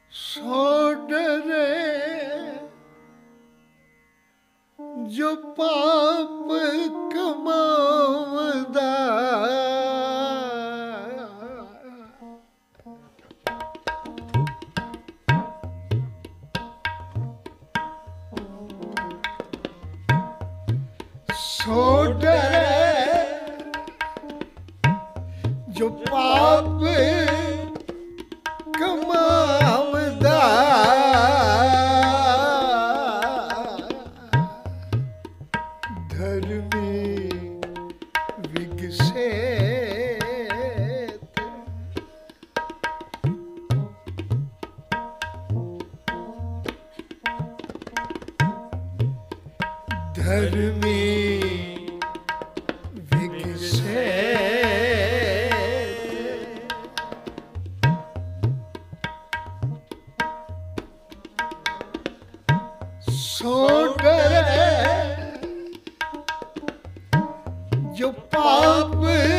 सो डरे जो पाप कमावदा, सो डरे जो पाप कमावदा, धर्मी विगसेत, धर्मी विगसेत, सो डरे जो पाप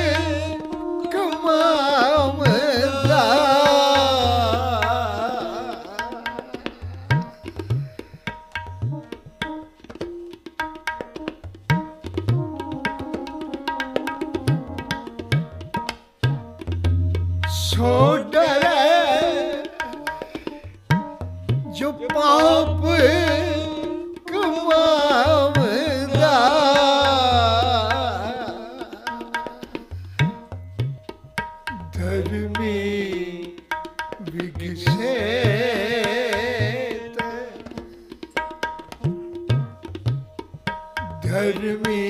कमावदा, सो डरे जो पाप कमावदा, धर्मी विगसेत, धर्मी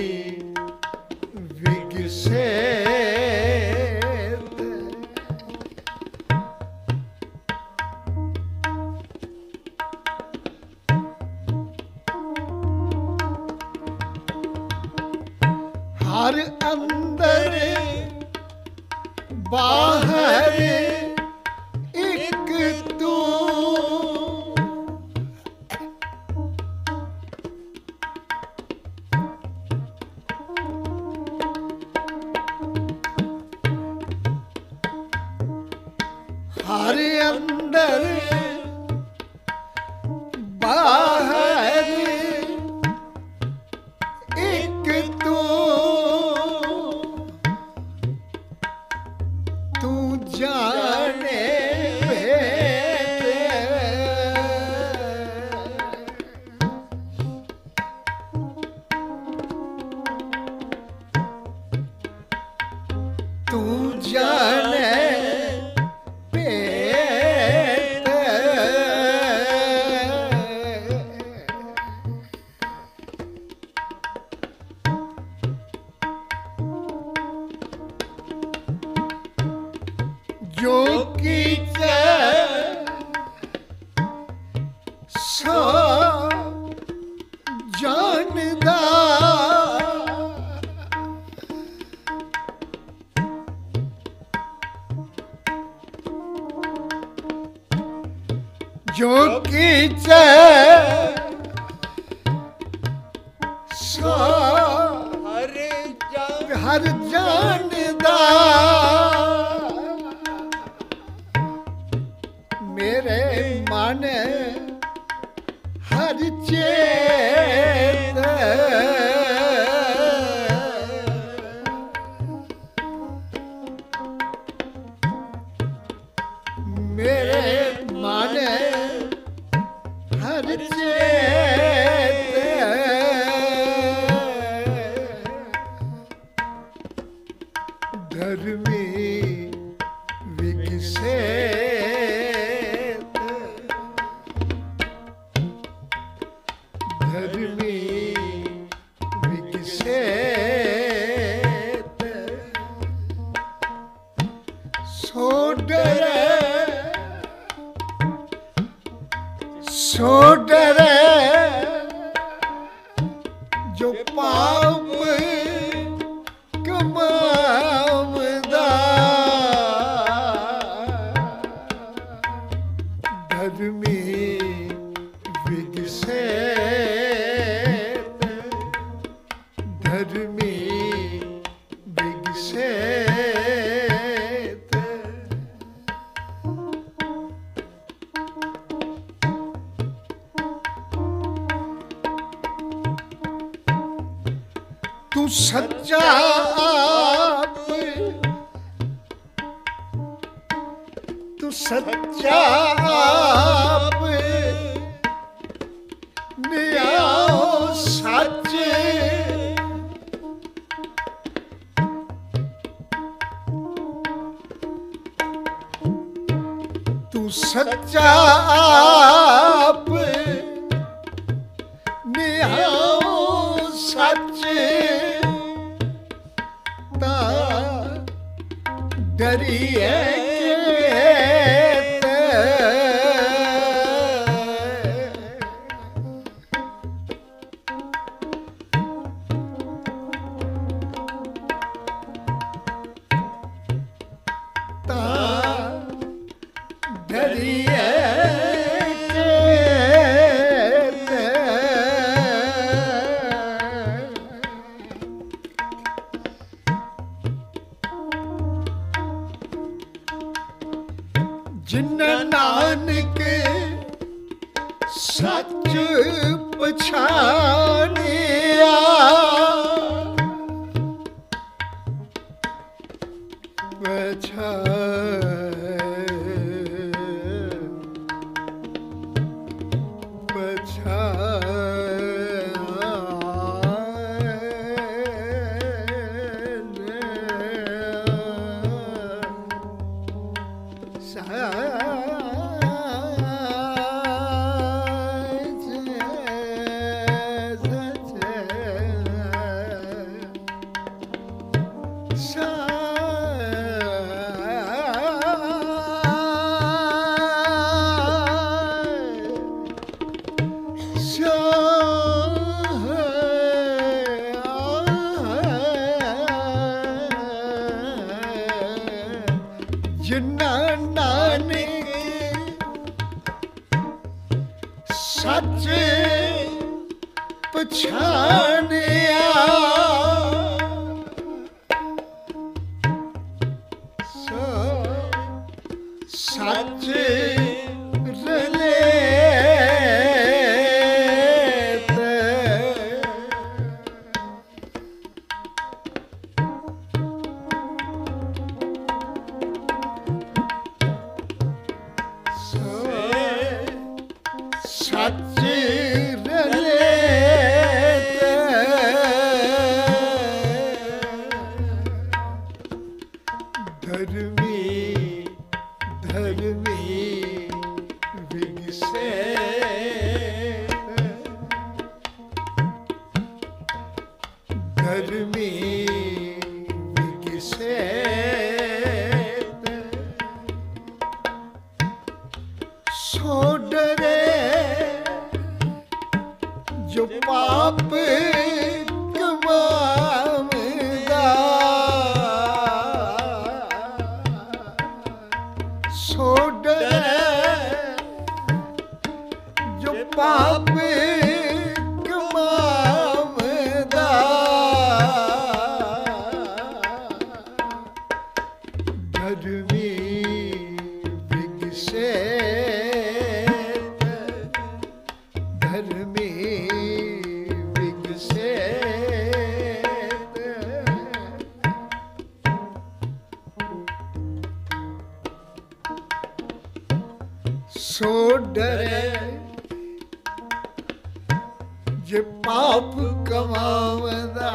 विगसेत, हर अंदर बाहर एक तू, हर अंदर बाहर एक तू, तू जाने भेद, तू जाने भेद, जो कीच सो जानदा, जो कीच सो हर जानदा, मेरे मन हर चेत, मेरे मन हर चेत, धर्मी विगसेत, धर्मी विगसेत, सो डरे, सो डरे जो पाप कमावदा, धर्मी विगसेत, धर्मी विगसेत, ਤੂੰ ਸੱਚਾ ਆਪ, ਤੂੰ ਸੱਚਾ ਆਪ ਨਿਆਓ ਸੱਚ, ਤੂੰ ਸੱਚਾ ਆਪ ਨਿਆਓ ਸੱਚ, ਤਾਂ ਡਰੀਏ ਜਿਨ ਨਾਨਕ ਸੱਚ ਪਛਾਣਿਆ, ਜਿਨ੍ਹਾਂ ਨਾਨਕ ਸੱਚ ਪਛਾਣਿਆ, ਸੱਚ ਰਲੇ ਸੱਚ ਰਲੇ, ਧਰਮੀ ਧਰਮੀ ਵਿਗਸੇ, ਧਰਮੀ ਵਿਗਸੇ, ਸੋ ਡਰੇ ਜੋ ਪਾਪ ਕਮਾਵਦਾ, ਸੋ ਡਰੇ ਜੋ ਪਾਪ ਕਮਾਵਦਾ, ਧਰਮੀ ਵਿਗਸੇ, ਧਰਮੀ ਵਿਗਸੇ, ਸੋ ਡਰੇ ਜੇ ਪਾਪ ਕਮਾਵਦਾ,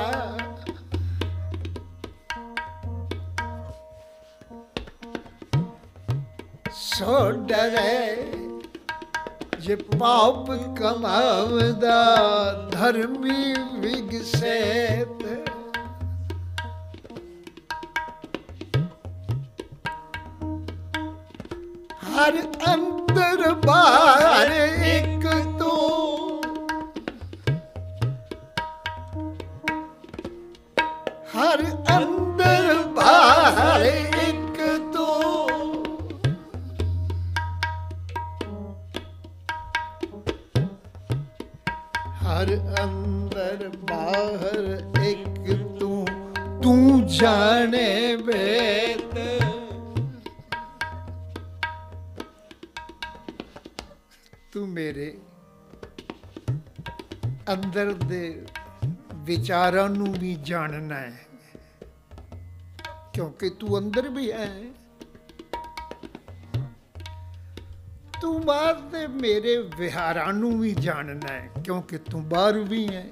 ਸੋ ਡਰੇ ਜੇ ਪਾਪ ਕਮਾਵਦਾ, ਧਰਮੀ ਵਿਗਸੇ, ਹਰ ਅੰਦਰ ਬਾਹਰ ਇੱਕ ਤੂੰ, ਹਰ ਅੰਦਰ ਬਾਹਰ ਇੱਕ ਤੂੰ, ਹਰ ਅੰਦਰ ਬਾਹਰ ਇੱਕ ਤੂੰ, ਤੂੰ ਜਾਣੇ ਵੇਦ, ਤੂੰ ਮੇਰੇ ਅੰਦਰ ਦੇ ਵਿਚਾਰਾਂ ਨੂੰ ਵੀ ਜਾਣਨਾ ਹੈ, ਕਿਉਂਕਿ ਤੂੰ ਅੰਦਰ ਵੀ ਹੈ। ਤੂੰ ਬਾਹਰ ਦੇ ਮੇਰੇ ਵਿਹਾਰਾਂ ਨੂੰ ਵੀ ਜਾਣਨਾ ਹੈ, ਕਿਉਂਕਿ ਤੂੰ ਬਾਹਰ ਵੀ ਹੈ।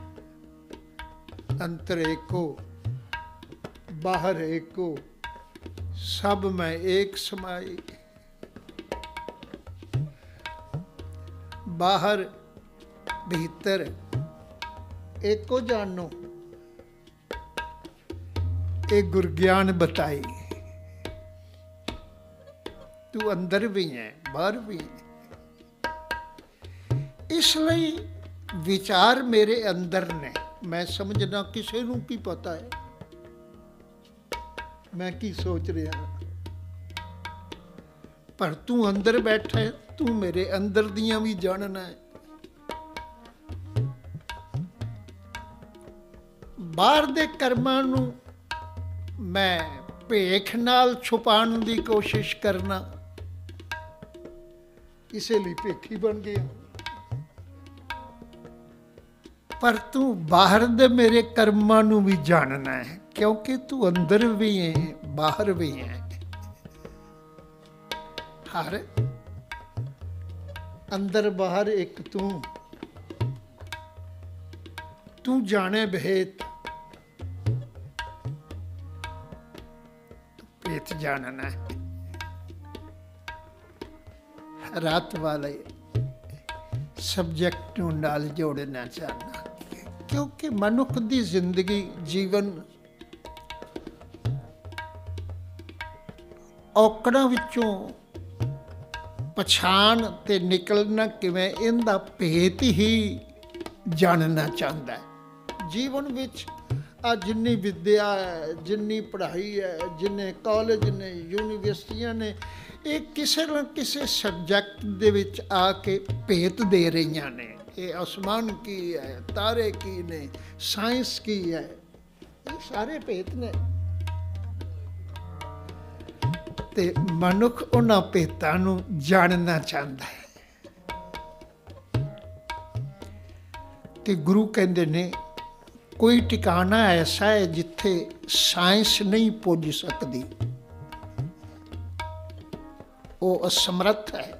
ਅੰਤਰ ਏਕੋ ਬਾਹਰ ਏਕੋ, ਸਭ ਮੈਂ ਏਕ ਸਮਾਈ। ਬਾਹਰ ਭीतर एको जानो, ये गुरज्ञान बताई। तू अंदर भी है बाहर भी है, इसलिए विचार मेरे अंदर ने। मैं समझना किसी नूं की पता है मैं की सोच रहा, पर तू अंदर बैठा है, तू मेरे अंदर दियां भी जानना है। बाहर दे कर्मां नूं मैं भेख नाल छुपाण दी कोशिश करना, इसे लिए भेखी बन गया। पर तू बाहर दे मेरे कर्मां नूं भी जानना है, क्योंकि तू अंदर भी है बाहर भी है। हर अंदर बाहर एक तू जाने भेद, भेद जानना है। रात वाले सब्जेक्ट नूं नाल जोड़ना चाहना, क्योंकि मनुख दी जिंदगी जीवन औकड़ां विचों पछाण ते निकलना किवें, इनदा भेद ही जानना चाहता है। जीवन विच आ जिन्नी विद्या है, जिन्नी पढ़ाई है, जिन्ने कॉलेज ने यूनिवर्सिटियां ने, ये किसी न किसी सबजैक्ट दे विच आके भेद दे रही ने। ये आसमान की है, तारे की ने, साइंस की है, ये सारे भेद ने। ते मनुख उन्हां भेदां नूं जानना चाहता है। ते गुरु कहंदे ने कोई ठिकाना ऐसा है जिथे साइंस नहीं पुज सकती, वो असमर्थ है।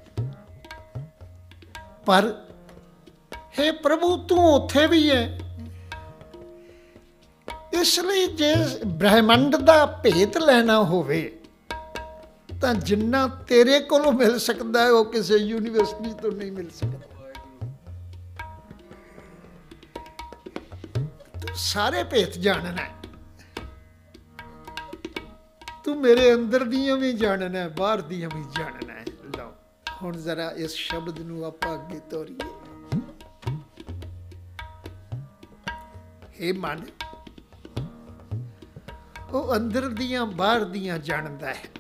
पर हे प्रभु तू उथे भी है, इसलिए जे ब्रह्मंड का भेद लेना होवे तां जिन्ना तेरे कोलों मिल सकता है वो किसी यूनिवर्सिटी तो नहीं मिल सकता। तू सारे भेद जानना है, तू मेरे अंदर दियां भी जानना है, बाहर दियां भी जानना है। लो हुण जरा इस शब्द नूं आपां अगे तोरीए। हे मन, वो अंदर दियां बाहर दियां जानदा है,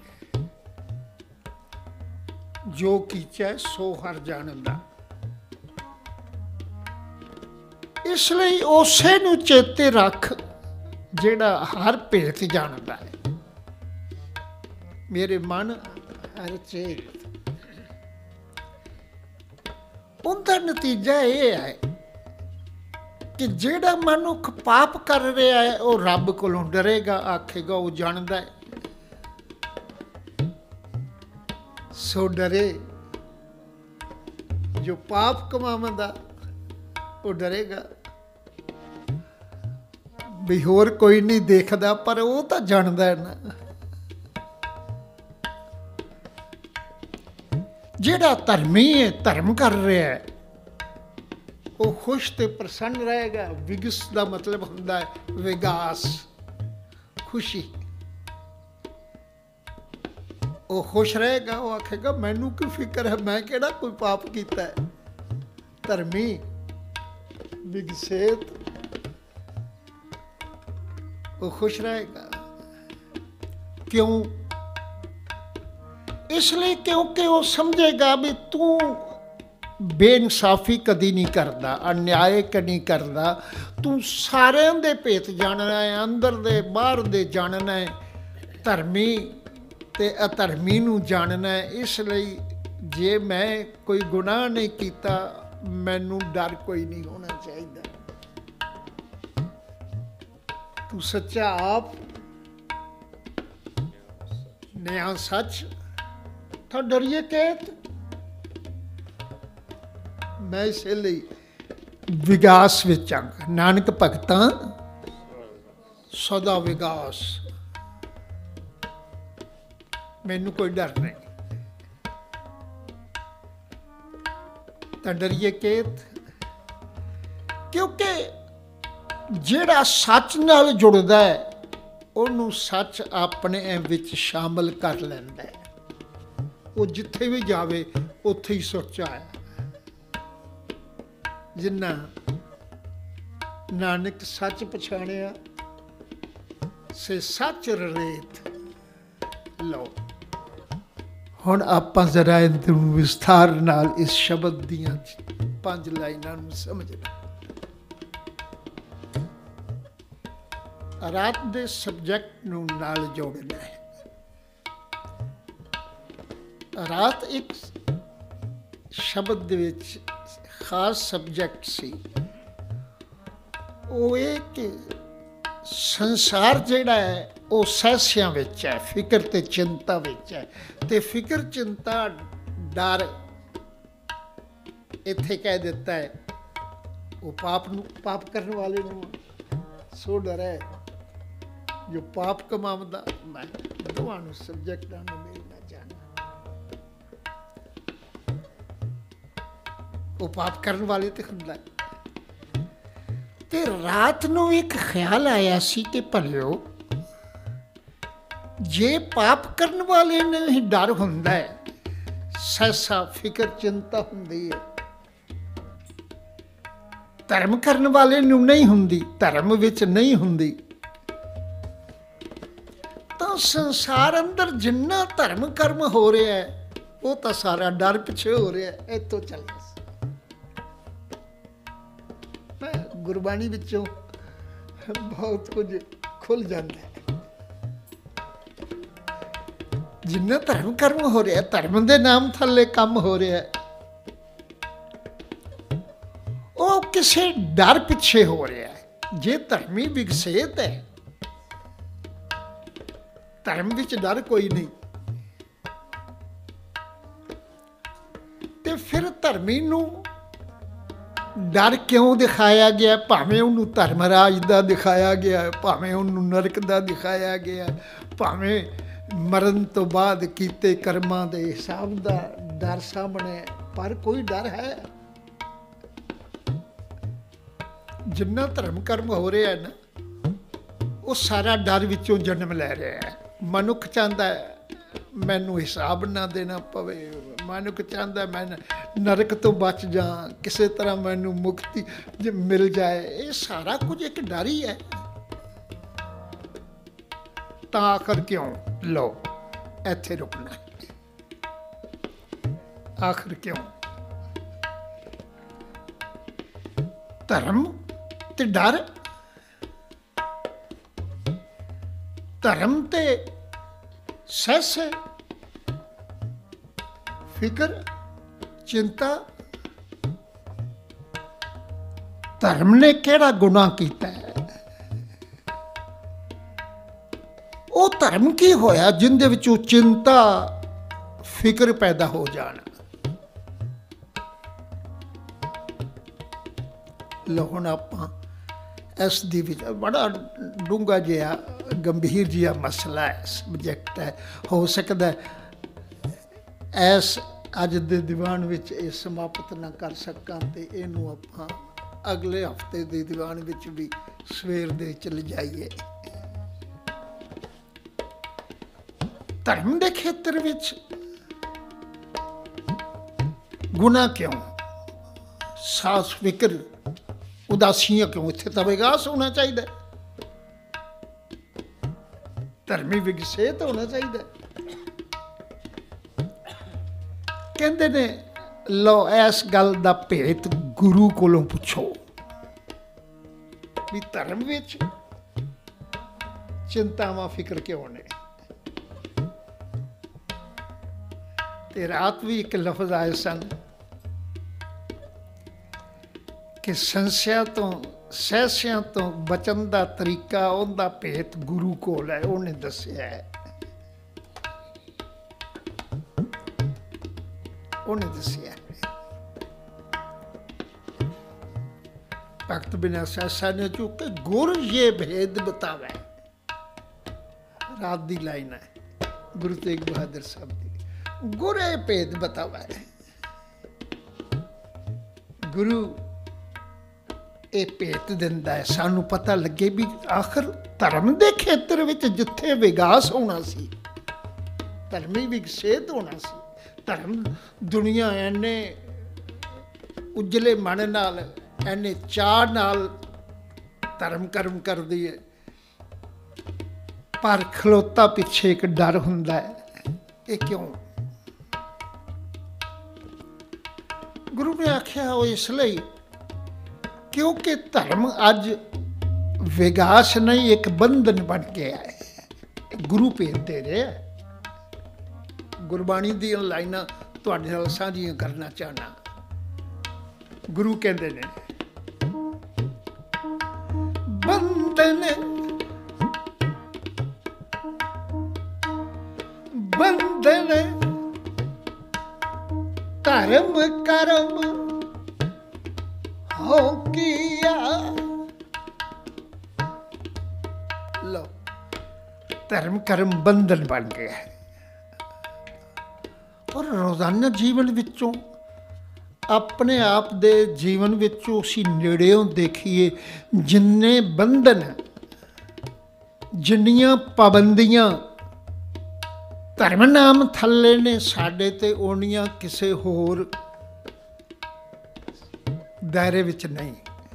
जो कीचा सो हर जानदा। इसलिए उसे नूं चेते रख जेड़ा हर भेद जानदा है। मेरे मन हर चेत, उनका नतीजा ये है कि जेड़ा मनुख पाप कर रहा है वो रब कोलों डरेगा, आखेगा वो जानदा है, सो डरे। जो पाप कमावंदा वो डरेगा भी होर कोई नहीं देखदा, पर वो तो जानदा है ना। जेड़ा धर्मी है, धर्म कर रहा है, वो खुश ते प्रसन्न रहेगा। विगस का मतलब होता है विगास, खुशी। वो खुश रहेगा, वो आखेगा मैनू की फिक्र है, मैं केड़ा कोई पाप किया है। धर्मी विगसेत, वो खुश रहेगा। क्यों? इसलिए क्योंकि वो समझेगा भी तू बेइंसाफी कदी नहीं करता, अन्याय कदी करता। तू सारे दे भेद जानना है, अंदर दे बाहर दे जानना है, धर्मी ते अधर्मी नू जानना है। इसलिए जे मैं कोई गुनाह नहीं किया, मैनू डर कोई नहीं होना चाहिए। ਤੂੰ ਸੱਚਾ ਆਪ, ਨਿਆਂ ਸੱਚ, ਤਾਂ ਡਰੀਏ ਕੇਤ। ਮੈਂ ਇਸੇ ਲਈ ਵਿਗਾਸ ਵਿੱਚ ਆਂ। ਨਾਨਕ ਭਗਤਾਂ ਸਦਾ ਵਿਗਾਸ, ਮੈਨੂੰ ਕੋਈ ਡਰ ਨਹੀਂ। ਤਾਂ ਡਰੀਏ ਕੇਤ, ਕਿਉਂਕਿ ਜਿਹੜਾ ਸੱਚ ਨਾਲ ਜੁੜਦਾ ਹੈ ਉਹਨੂੰ ਸੱਚ ਆਪਣੇ ਵਿੱਚ ਸ਼ਾਮਲ ਕਰ ਲੈਂਦਾ ਹੈ। ਉਹ ਜਿੱਥੇ ਵੀ ਜਾਵੇ ਉੱਥੇ ਹੀ ਸੱਚਾ ਹੈ। ਜਿੰਨਾ ਨਾਨਕ ਸੱਚ ਪਛਾਣਿਆ ਸੇ ਸੱਚ ਰੇਤ। ਲਓ ਹੁਣ ਆਪਾਂ ਜ਼ਰਾ ਇਹਨੂੰ ਵਿਸਥਾਰ ਨਾਲ ਇਸ ਸ਼ਬਦ ਦੀਆਂ 5 ਲਾਈਨਾਂ ਨੂੰ ਸਮਝਣਾ। ਰਾਤ ਦੇ ਸਬਜੈਕਟ ਨੂੰ ਨਾਲ ਜੋੜਨਾ ਹੈ। ਰਾਤ ਇੱਕ ਸ਼ਬਦ ਦੇ ਵਿੱਚ ਖਾਸ ਸਬਜੈਕਟ ਸੀ। ਉਹ ਇਹ ਕਿ ਸੰਸਾਰ ਜਿਹੜਾ ਹੈ ਉਹ ਸਹਿਸਿਆਂ ਵਿੱਚ ਹੈ, ਫਿਕਰ ਤੇ ਚਿੰਤਾ ਵਿੱਚ ਹੈ। ਤੇ ਫਿਕਰ, ਚਿੰਤਾ, ਡਰ ਇੱਥੇ ਕਹਿ ਦਿੱਤਾ ਹੈ ਉਹ ਪਾਪ ਕਰਨ ਵਾਲੇ ਨੂੰ ਸੋ ਡਰ ਹੈ ਜੋ ਪਾਪ ਕਮਾਉਂਦਾ। ਮੈਂ ਦੋਵਾਂ ਨੂੰ ਸਬਜੈਕਟਾਂ ਨੂੰ ਮਿਲਣਾ ਚਾਹੁੰਦਾ। ਉਹ ਪਾਪ ਕਰਨ ਵਾਲੇ ਤੇ ਹੁੰਦਾ। ਤੇ ਰਾਤ ਨੂੰ ਇੱਕ ਖਿਆਲ ਆਇਆ ਸੀ ਕਿ ਭਲਿਓ, ਜੇ ਪਾਪ ਕਰਨ ਵਾਲੇ ਨੂੰ ਹੀ ਡਰ ਹੁੰਦਾ ਹੈ, ਸਹਿਸਾ ਫਿਕਰ ਚਿੰਤਾ ਹੁੰਦੀ ਹੈ, ਧਰਮ ਕਰਨ ਵਾਲੇ ਨੂੰ ਨਹੀਂ ਹੁੰਦੀ, ਧਰਮ ਵਿੱਚ ਨਹੀਂ ਹੁੰਦੀ, ਤਾਂ ਸੰਸਾਰ ਅੰਦਰ ਜਿੰਨਾ ਧਰਮ ਕਰਮ ਹੋ ਰਿਹਾ ਹੈ ਉਹ ਤਾਂ ਸਾਰਾ ਡਰ ਪਿੱਛੇ ਹੋ ਰਿਹਾ ਹੈ। ਇੱਥੋਂ ਚੱਲਿਆ ਮੈਂ ਗੁਰਬਾਣੀ ਵਿੱਚੋਂ ਬਹੁਤ ਕੁਝ ਖੁੱਲ ਜਾਂਦਾ ਹੈ। ਜਿੰਨਾ ਧਰਮ ਕਰਮ ਹੋ ਰਿਹਾ, ਧਰਮ ਦੇ ਨਾਮ ਥੱਲੇ ਕੰਮ ਹੋ ਰਿਹਾ, ਉਹ ਕਿਸੇ ਡਰ ਪਿੱਛੇ ਹੋ ਰਿਹਾ ਹੈ। ਜੇ ਧਰਮੀ ਵਿਗਸੇਤ ਹੈ, ਧਰਮ ਵਿੱਚ ਡਰ ਕੋਈ ਨਹੀਂ, ਤੇ ਫਿਰ ਧਰਮੀ ਨੂੰ ਡਰ ਕਿਉਂ ਦਿਖਾਇਆ ਗਿਆ? ਭਾਵੇਂ ਉਹਨੂੰ ਧਰਮਰਾਜ ਦਾ ਦਿਖਾਇਆ ਗਿਆ, ਭਾਵੇਂ ਉਹਨੂੰ ਨਰਕ ਦਾ ਦਿਖਾਇਆ ਗਿਆ, ਭਾਵੇਂ ਮਰਨ ਤੋਂ ਬਾਅਦ ਕੀਤੇ ਕਰਮਾਂ ਦੇ ਹਿਸਾਬ ਦਾ ਡਰ ਸਾਹਮਣੇ, ਪਰ ਕੋਈ ਡਰ ਹੈ? ਜਿੰਨਾ ਧਰਮ ਕਰਮ ਹੋ ਰਿਹਾ ਨਾ, ਉਹ ਸਾਰਾ ਡਰ ਵਿੱਚੋਂ ਜਨਮ ਲੈ ਰਿਹਾ ਹੈ। ਮਨੁੱਖ ਚਾਹੁੰਦਾ ਹੈ ਮੈਨੂੰ ਹਿਸਾਬ ਨਾ ਦੇਣਾ ਪਵੇ, ਮਨੁੱਖ ਚਾਹੁੰਦਾ ਮੈਂ ਨਰਕ ਤੋਂ ਬਚ ਜਾ, ਕਿਸੇ ਤਰ੍ਹਾਂ ਮੈਨੂੰ ਮੁਕਤੀ ਜੇ ਮਿਲ ਜਾਏ। ਇਹ ਸਾਰਾ ਕੁਝ ਇੱਕ ਡਰ ਹੀ ਹੈ। ਤਾਂ ਆਖਰ ਕਿਉਂ? ਲਓ ਇੱਥੇ ਰੁਕਣਾ। ਆਖਰ ਕਿਉਂ? ਧਰਮ ਤੇ ਡਰ, ਧਰਮ ਤੇ ਸਹਿਸ, ਫਿਕਰ ਚਿੰਤਾ। ਧਰਮ ਨੇ ਕਿਹੜਾ ਗੁਨਾਹ ਕੀਤਾ ਹੈ? ਉਹ ਧਰਮ ਕੀ ਹੋਇਆ ਜਿੰਦੇ ਵਿੱਚੋਂ ਚਿੰਤਾ ਫਿਕਰ ਪੈਦਾ ਹੋ ਜਾਣ? ਲਓ ਹੁਣ ਆਪਾਂ ਇਸ ਦੀ ਵਿੱਚ ਬੜਾ ਡੂੰਘਾ ਜਿਹਾ ਗੰਭੀਰ ਜਿਹਾ ਮਸਲਾ ਹੈ, ਸਬਜੈਕਟ ਹੈ। ਹੋ ਸਕਦਾ ਇਸ ਅੱਜ ਦੇ ਦੀਵਾਨ ਵਿੱਚ ਇਹ ਸਮਾਪਤ ਨਾ ਕਰ ਸਕਾਂ ਤੇ ਇਹਨੂੰ ਆਪਾਂ ਅਗਲੇ ਹਫ਼ਤੇ ਦੇ ਦੀਵਾਨ ਵਿੱਚ ਵੀ ਸਵੇਰ ਦੇ ਚਲੇ ਜਾਈਏ। ਧਰਮ ਦੇ ਖੇਤਰ ਵਿੱਚ ਗੁਨਾਹ ਕਿਉਂ? ਸਾਸ ਫਿਕਰ ਉਦਾਸੀਆਂ ਕਿਉਂ? ਇੱਥੇ ਤਾਂ ਵਿਗਾਸ ਹੋਣਾ ਚਾਹੀਦਾ, ਧਰਮੀ ਵਿਗਸੇਤ ਹੋਣਾ ਚਾਹੀਦਾ। ਕਹਿੰਦੇ ਨੇ ਲਓ ਇਸ ਗੱਲ ਦਾ ਭੇਤ ਗੁਰੂ ਕੋਲੋਂ ਪੁੱਛੋ ਵੀ ਧਰਮ ਵਿੱਚ ਚਿੰਤਾਵਾਂ ਫਿਕਰ ਕਿਉਂ ਨੇ? ਤੇ ਰਾਤ ਵੀ ਇੱਕ ਲਫ਼ਜ਼ ਆਏ ਸਨ ਕਿ ਸੰਸਿਆ ਤੋਂ ਸਹਿਸਿਆਂ ਤੋਂ ਬਚਣ ਦਾ ਤਰੀਕਾ, ਉਹਦਾ ਭੇਤ ਗੁਰੂ ਕੋਲ ਹੈ, ਉਹਨੇ ਦੱਸਿਆ ਹੈ। ਉਹਨੇ ਦੱਸਿਆ ਭਗਤ ਬਿਨਾ ਸਹਿਸਾ ਨੇ ਚੁੱਕ ਗੁਰ ਇਹ ਭੇਦ ਬਤਾਵੇ। ਰਾਤ ਦੀ ਲਾਈਨ ਹੈ ਗੁਰੂ ਤੇਗ ਬਹਾਦਰ ਸਾਹਿਬ ਦੀ। ਗੁਰ ਇਹ ਭੇਦ ਬਤਾਵੇ। ਗੁਰੂ ਇਹ ਭੇਤ ਦਿੰਦਾ ਹੈ, ਸਾਨੂੰ ਪਤਾ ਲੱਗੇ ਵੀ ਆਖਰ ਧਰਮ ਦੇ ਖੇਤਰ ਵਿੱਚ ਜਿੱਥੇ ਵਿਕਾਸ ਹੋਣਾ ਸੀ, ਧਰਮੀ ਵਿਕਸਿਤ ਹੋਣਾ ਸੀ, ਧਰਮ ਦੁਨੀਆ ਐਨੇ ਉਜਲੇ ਮਨ ਨਾਲ, ਐਨੇ ਚਾਅ ਨਾਲ ਧਰਮ ਕਰਮ ਕਰਦੀ ਹੈ, ਪਰ ਖਲੋਤਾ ਪਿੱਛੇ ਇੱਕ ਡਰ ਹੁੰਦਾ ਹੈ। ਇਹ ਕਿਉਂ? ਗੁਰੂ ਨੇ ਆਖਿਆ ਉਹ ਇਸ ਲਈ ਕਿਉਂਕਿ ਧਰਮ ਅੱਜ ਵਿਕਾਸ ਨਹੀਂ, ਇੱਕ ਬੰਧਨ ਬਣ ਗਿਆ ਹੈ। ਗੁਰੂ ਭੇਦ ਦੇ ਰਿਹਾ। ਗੁਰਬਾਣੀ ਦੀਆਂ ਲਾਈਨਾਂ ਤੁਹਾਡੇ ਨਾਲ ਸਾਂਝੀਆਂ ਕਰਨਾ ਚਾਹਨਾ। ਗੁਰੂ ਕਹਿੰਦੇ ਨੇ ਬੰਧਨ ਬੰਧਨ ਧਰਮ ਕਰਮ ਹੋ ਕੀਆ। ਲੋ ਧਰਮ ਕਰਮ ਬੰਧਨ ਬਣ ਗਿਆ ਹੈ। ਔਰ ਰੋਜ਼ਾਨਾ ਜੀਵਨ ਵਿੱਚੋਂ, ਆਪਣੇ ਆਪ ਦੇ ਜੀਵਨ ਵਿੱਚੋਂ ਅਸੀਂ ਨੇੜਿਓਂ ਦੇਖੀਏ, ਜਿੰਨੇ ਬੰਧਨ, ਜਿੰਨੀਆਂ ਪਾਬੰਦੀਆਂ ਧਰਮ ਨਾਮ ਥੱਲੇ ਨੇ ਸਾਡੇ ਤੇ, ਓਨੀਆਂ ਕਿਸੇ ਹੋਰ ਦਾਇਰੇ ਵਿੱਚ ਨਹੀਂ।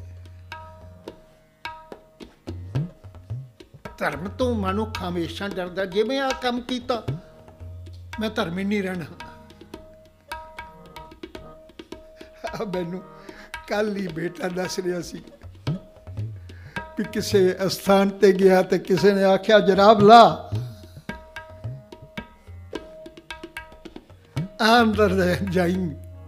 ਧਰਮ ਤੋਂ ਮਨੁੱਖ ਹਮੇਸ਼ਾ ਡਰਦਾ, ਜਿਵੇਂ ਆਹ ਕੰਮ ਕੀਤਾ ਮੈਂ ਧਰਮੀ ਨਹੀਂ ਰਹਿਣਾ। ਮੈਨੂੰ ਕੱਲ ਹੀ ਬੇਟਾ ਦੱਸ ਰਿਹਾ ਸੀ ਵੀ ਕਿਸੇ ਅਸਥਾਨ ਤੇ ਗਿਆ ਤੇ ਕਿਸੇ ਨੇ ਆਖਿਆ ਜਰਾਬ ਲਾ, ਅੰਦਰ ਜਾਈ,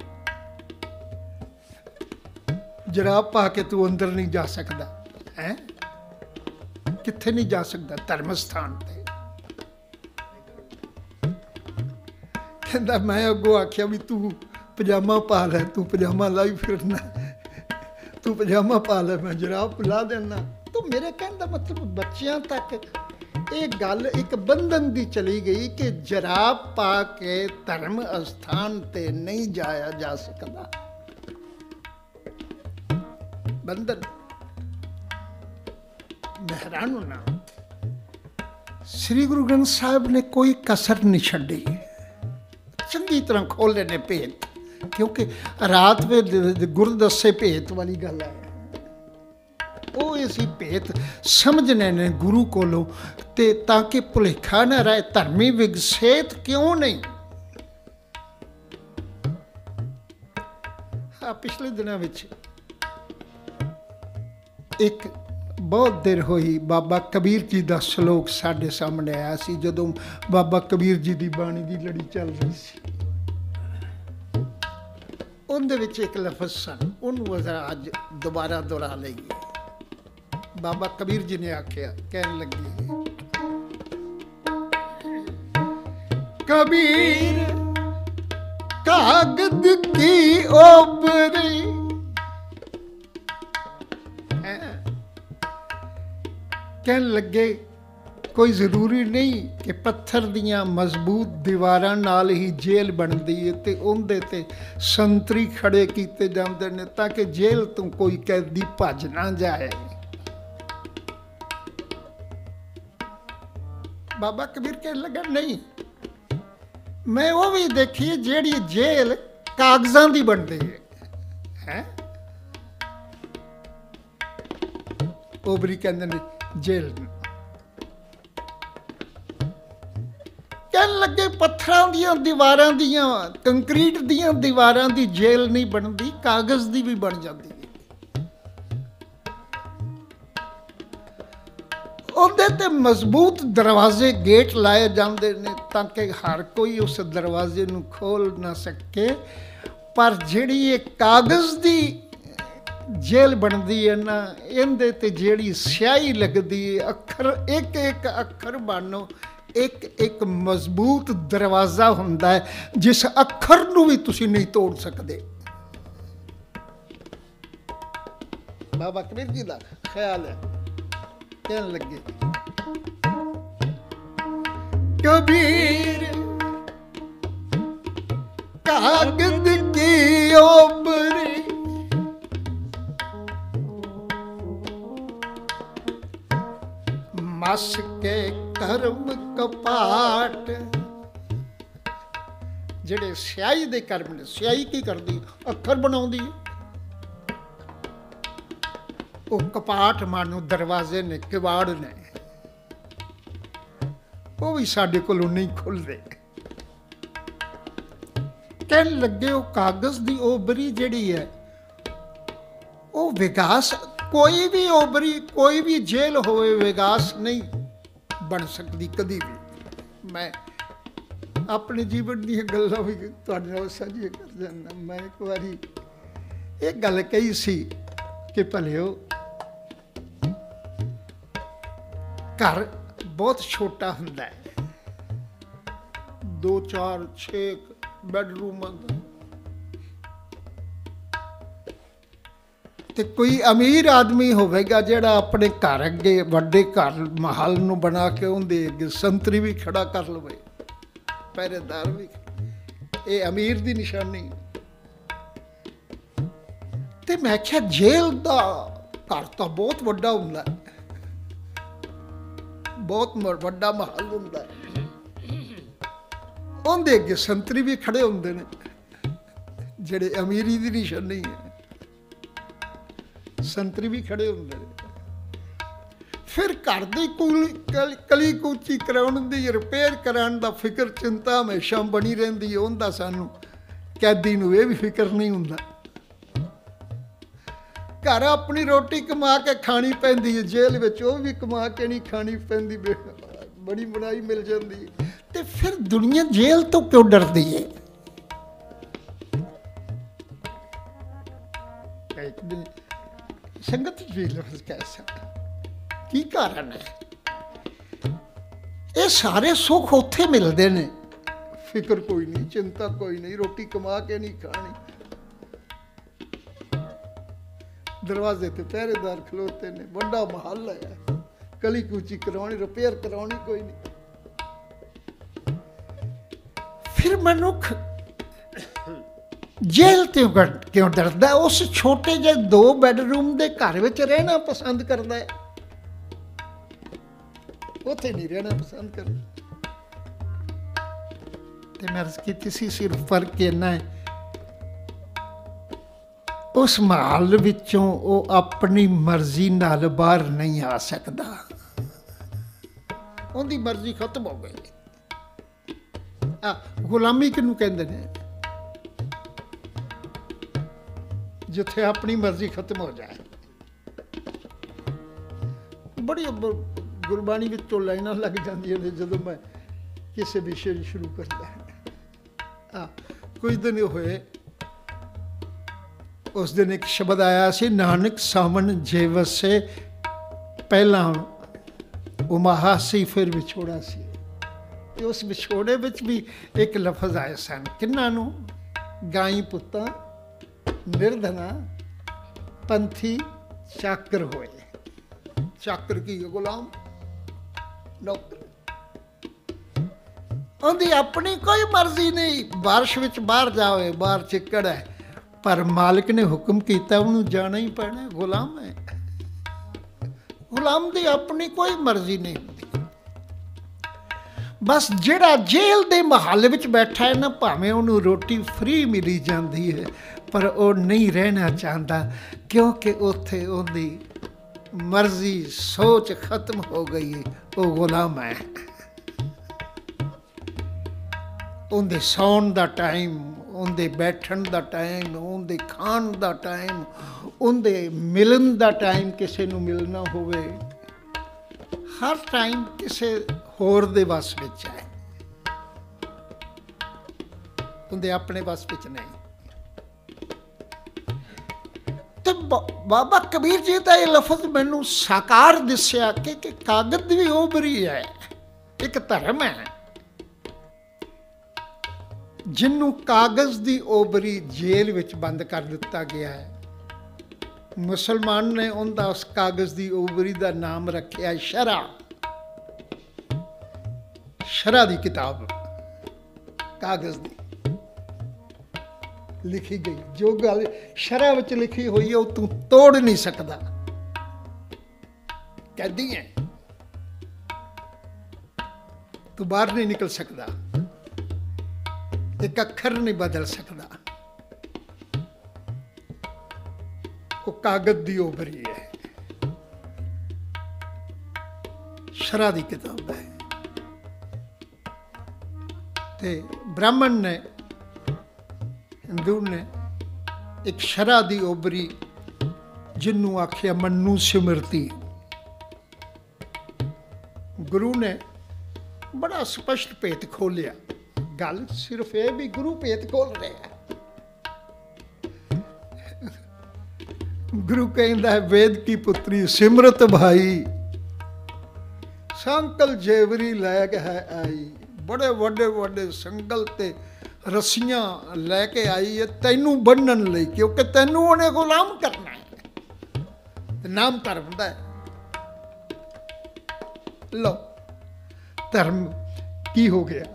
ਜਰਾਬ ਪਾ ਕੇ ਤੂੰ ਅੰਦਰ ਨਹੀਂ ਜਾ ਸਕਦਾ। ਹੈ ਕਿੱਥੇ ਨਹੀਂ ਜਾ ਸਕਦਾ? ਧਰਮ ਸਥਾਨ ਤੇ। ਕਹਿੰਦਾ ਮੈਂ ਅੱਗੋਂ ਆਖਿਆ ਵੀ ਤੂੰ ਪਜਾਮਾ ਪਾ ਲੈ, ਤੂੰ ਪਜਾਮਾ ਲਾਈ ਫਿਰਨਾ, ਤੂੰ ਪਜਾਮਾ ਪਾ ਲੈ, ਮੈਂ ਜਰਾਬ ਲਾ ਦੇਣਾ। ਤੂੰ ਮੇਰੇ ਕਹਿਣ ਦਾ ਮਤਲਬ ਬੱਚਿਆਂ ਤੱਕ ਇਹ ਗੱਲ ਇੱਕ ਬੰਧਨ ਦੀ ਚਲੀ ਗਈ ਕਿ ਜਰਾਬ ਪਾ ਕੇ ਧਰਮ ਅਸਥਾਨ ਤੇ ਨਹੀਂ ਜਾਇਆ ਜਾ ਸਕਦਾ। ਬੰਧਨ। ਮੈਂ ਹੈਰਾਨ ਹੋਣਾ, ਸ੍ਰੀ ਗੁਰੂ ਗ੍ਰੰਥ ਸਾਹਿਬ ਨੇ ਕੋਈ ਕਸਰ ਨਹੀਂ ਛੱਡੀ, ਚੰਗੀ ਤਰ੍ਹਾਂ ਖੋਲੇ ਨੇ ਭੇਤ। ਕਿਉਂਕਿ ਰਾਤ ਵੇ ਗੁਰ ਦੱਸੇ ਭੇਤ ਵਾਲੀ ਗੱਲ ਹੈ, ਉਹ ਅਸੀਂ ਭੇਤ ਸਮਝਣੇ ਨੇ ਗੁਰੂ ਕੋਲੋਂ, ਤੇ ਤਾਂ ਕਿ ਭੁਲੇਖਾ ਨਾ ਰਹੇ। ਧਰਮੀ ਵਿਗਸੇਤ ਕਿਉਂ ਨਹੀਂ? ਪਿਛਲੇ ਦਿਨਾਂ ਵਿੱਚ ਇੱਕ ਬਹੁਤ ਦੇਰ ਹੋਈ ਬਾਬਾ ਕਬੀਰ ਜੀ ਦਾ ਸ਼ਲੋਕ ਸਾਡੇ ਸਾਹਮਣੇ ਆਇਆ ਸੀ, ਜਦੋਂ ਬਾਬਾ ਕਬੀਰ ਜੀ ਦੀ ਬਾਣੀ ਦੀ ਲੜੀ ਚੱਲ ਰਹੀ ਸੀ। ਉਹਦੇ ਵਿੱਚ ਇੱਕ ਲਫ਼ਜ਼ ਸਨ, ਉਹਨੂੰ ਅੱਜ ਦੁਬਾਰਾ ਦੁਹਰਾ ਲਈਏ। ਬਾਬਾ ਕਬੀਰ ਜੀ ਨੇ ਆਖਿਆ, ਕਹਿਣ ਲੱਗੇ, ਕਬੀਰ ਕਾਗਦ ਕੀ ਓਪਰੀ। ਕਹਿਣ ਲੱਗੇ ਕੋਈ ਜ਼ਰੂਰੀ ਨਹੀਂ ਕਿ ਪੱਥਰ ਦੀਆਂ ਮਜ਼ਬੂਤ ਦੀਵਾਰਾਂ ਨਾਲ ਹੀ ਜੇਲ੍ਹ ਬਣਦੀ ਹੈ ਤੇ ਉਹਦੇ ਤੇ ਸੰਤਰੀ ਖੜੇ ਕੀਤੇ ਜਾਂਦੇ ਨੇ ਤਾਂ ਕਿ ਜੇਲ੍ਹ ਤੋਂ ਕੋਈ ਕੈਦੀ ਭੱਜ ਨਾ ਜਾਏ। ਬਾਬਾ ਕਬੀਰ ਕਹਿਣ ਲੱਗਾ, ਨਹੀਂ, ਮੈਂ ਉਹ ਵੀ ਦੇਖੀ ਜਿਹੜੀ ਜੇਲ੍ਹ ਕਾਗਜ਼ਾਂ ਦੀ ਬਣਦੀ ਹੈ। ਓਬਰੀ ਕਹਿੰਦੇ ਨੇ ਜੇਲ੍ਹ। ਕਹਿਣ ਲੱਗੇ ਪੱਥਰਾਂ ਦੀਆਂ ਦੀਵਾਰਾਂ ਦੀਆਂ, ਕੰਕਰੀਟ ਦੀਆਂ ਦੀਵਾਰਾਂ ਦੀ ਜੇਲ੍ਹ ਨਹੀਂ ਬਣਦੀ, ਕਾਗਜ਼ ਦੀ ਵੀ ਬਣ ਜਾਂਦੀ ਹੈ। ਉਹਦੇ ਤੇ ਮਜ਼ਬੂਤ ਦਰਵਾਜ਼ੇ, ਗੇਟ ਲਾਏ ਜਾਂਦੇ ਨੇ ਤਾਂ ਕਿ ਹਰ ਕੋਈ ਉਸ ਦਰਵਾਜ਼ੇ ਨੂੰ ਖੋਲ ਨਾ ਸਕੇ। ਪਰ ਜਿਹੜੀ ਇਹ ਕਾਗਜ਼ ਦੀ जेल बनती है ना, इहदे ते जिहड़ी स्याही लगदी है, अखर एक एक अखर मानो एक एक मजबूत दरवाज़ा हुंदा है, जिस अखर नूं भी तुसीं नहीं तोड़ सकदे। बाबा कबीर जी का ख्याल है, कहन लगे कबीर कागज की ओबरी मस के कर्म कपाट। जेड़े स्याही दे कर्म ने, स्याही की करदी अखर बनाउंदी है, वो कपाट मानो दरवाजे ने, किवाड़ ने, वो भी साडे कोलों नहीं खुलदे। कहन लगे वो कागज दी ओबरी जिहड़ी है, वो विकास, कोई भी ओबरी, कोई भी जेल होवे, विकास नहीं बन सकती कदी भी। मैं अपने जीवन दी गल्लां भी तुहाडे नाल साझी कर जाना। मैं एक बारी एक गल कही सी कि भलिओ घर बहुत छोटा हुंदा है, 2 4 6 बेडरूम, ते कोई अमीर आदमी होवेगा जिहड़ा अपने घर अगे वड्डे घर महल नूं बना के उहदे अगे संतरी भी खड़ा कर लवे, पहरेदार भी, ये अमीर दी निशानी। ते मैं आख्या जेल दा घर तो बहुत वड्डा हुंदा है, बहुत वड्डा महल हुंदा है, उहदे अगे संतरी भी खड़े हुंदे ने, जिहड़े अमीरी दी निशानी है, संतरी भी खड़े होंगे। फिर घर की कली कूची कराउण दी, रिपेयर कराउण दा फिक्र चिंता हमेशा बनी रहिंदी है, उहदा सानू कैदी नूं इह भी फिक्र नहीं हुंदा। घर अपनी रोटी कमा के खानी पैंदी है, जेल विच ओह भी कमा के नहीं खानी पैंदी, बड़ी बनाई मिल जाती है। ते फिर दुनिया जेल तो क्यों डरदी है? एक दिन संगत जी लफ्ज़ कैसा की कारण है? ये सारे सुख उत्थे मिलते ने, फिक्र कोई नहीं, चिंता कोई नहीं, रोटी कमा के नहीं खानी, दरवाजे ते पहरेदार खलोते ने, बड़ा महल है, कली कूची करवानी, रिपेयर करवानी कोई नहीं। फिर मनुख जेल तो क्यों डरदा? उस छोटे जे 2 बेडरूम के घर में रहना पसंद करता है, उत्थे नहीं रहना पसंद करता। मैं अर्ज की सिर्फ फर्क इन्ना है, उस महल विचों वो अपनी मर्जी नाल बाहर नहीं आ सकता, उनकी मर्जी खत्म हो गई। गुलामी किनू कहंदे ने? जिथे अपनी मर्जी खत्म हो जाए। बड़ी गुरबाणी विचों लाइनां लग जांदियां ने जदों मैं किसी विषय शुरू करता। कुछ दिन होए, उस दिन एक शब्द आया सी, नानक सावन जे वसे, पहला उमाहा सी फिर विछोड़ा सी। उस विछोड़े विच भी एक लफज आए सन, किन्हां नूं? गाई पुत्तां निर्धना पंथी चाकर होए। चाकर की गुलाम, नौकर, उनकी अपनी कोई मर्जी नहीं, बारिश विच बाहर जावे, बाहर चिक्कड़ है, पर मालिक ने हुक्म किया उन्होंने जाना ही पैना, गुलाम है। गुलाम की अपनी कोई मर्जी नहीं होती। बस जिहड़ा जेल के महल विच बैठा है ना, भावें उन्होंने रोटी फ्री मिली जाती है, पर वो नहीं रहना चाहता, क्योंकि उत्थे उहदी मर्जी सोच खत्म हो गई है, वो गुलाम है। उनके सौन का टाइम, उनके बैठन का टाइम, उनके खाण का टाइम, उनके मिलन का टाइम, किसी नूं मिलना होवे, हर टाइम किसी होर दे वस विच है, उनके अपने वस विच नहीं। ਤੇ ਬਾਬਾ ਕਬੀਰ ਜੀ ਦਾ ਇਹ ਲਫ਼ਜ਼ ਮੈਨੂੰ ਸਾਕਾਰ ਦਿਸਿਆ ਕਿ ਕਾਗਜ਼ ਵੀ ਉਭਰੀ ਹੈ, ਇੱਕ ਧਰਮ ਹੈ ਜਿਹਨੂੰ ਕਾਗਜ਼ ਦੀ ਉਭਰੀ ਜੇਲ੍ਹ ਵਿੱਚ ਬੰਦ ਕਰ ਦਿੱਤਾ ਗਿਆ ਹੈ। ਮੁਸਲਮਾਨ ਨੇ ਉਹਦਾ ਉਸ ਕਾਗਜ਼ ਦੀ ਉਭਰੀ ਦਾ ਨਾਮ ਰੱਖਿਆ ਸ਼ਰਾ। ਸ਼ਰਾ ਦੀ ਕਿਤਾਬ ਕਾਗਜ਼ ਦੀ ਲਿਖੀ ਗਈ, ਜੋ ਗੱਲ ਸ਼ਰਾ ਵਿੱਚ ਲਿਖੀ ਹੋਈ ਹੈ ਉਹ ਤੂੰ ਤੋੜ ਨਹੀਂ ਸਕਦਾ। ਕੈਦੀ ਹੈ, ਤੂੰ ਬਾਹਰ ਨਹੀਂ ਨਿਕਲ ਸਕਦਾ, ਇੱਕ ਅੱਖਰ ਨਹੀਂ ਬਦਲ ਸਕਦਾ। ਉਹ ਕਾਗਜ਼ ਦੀ ਉਭਰੀ ਹੈ, ਸ਼ਰਾ ਦੀ ਕਿਤਾਬ ਹੈ। ਤੇ ਬ੍ਰਾਹਮਣ ਨੇ, ਹਿੰਦੂ ਨੇ ਇੱਕ ਸ਼ਰਾ ਦੀ ਉਭਰੀ ਜਿਹਨੂੰ ਆਖਿਆ ਮਨੂ ਸਿਮਰਤੀ। ਗੁਰੂ ਨੇ ਬੜਾ ਸਪਸ਼ਟ ਭੇਤ ਖੋਲਿਆ। ਗੱਲ ਸਿਰਫ ਇਹ ਵੀ ਗੁਰੂ ਭੇਤ ਖੋਲ ਰਿਹਾ। ਗੁਰੂ ਕਹਿੰਦਾ ਹੈ ਵੇਦ ਕੀ ਪੁੱਤਰੀ ਸਿਮਰਤ ਭਾਈ, ਸੰਕਲ ਜੇਵਰੀ ਲੈ ਕੇ ਹੈ ਆਈ। ਬੜੇ ਵੱਡੇ ਵੱਡੇ ਸੰਗਲ ਤੇ ਰੱਸੀਆਂ ਲੈ ਕੇ ਆਈ ਹੈ ਤੈਨੂੰ ਬੰਨਣ ਲਈ, ਕਿਉਂਕਿ ਤੈਨੂੰ ਉਹਨੇ ਗੁਲਾਮ ਕਰਨਾ ਹੈ। ਤੇ ਨਾਮ ਧਰਮ ਦਾ ਹੈ। ਲੋ ਧਰਮ ਕੀ ਹੋ ਗਿਆ?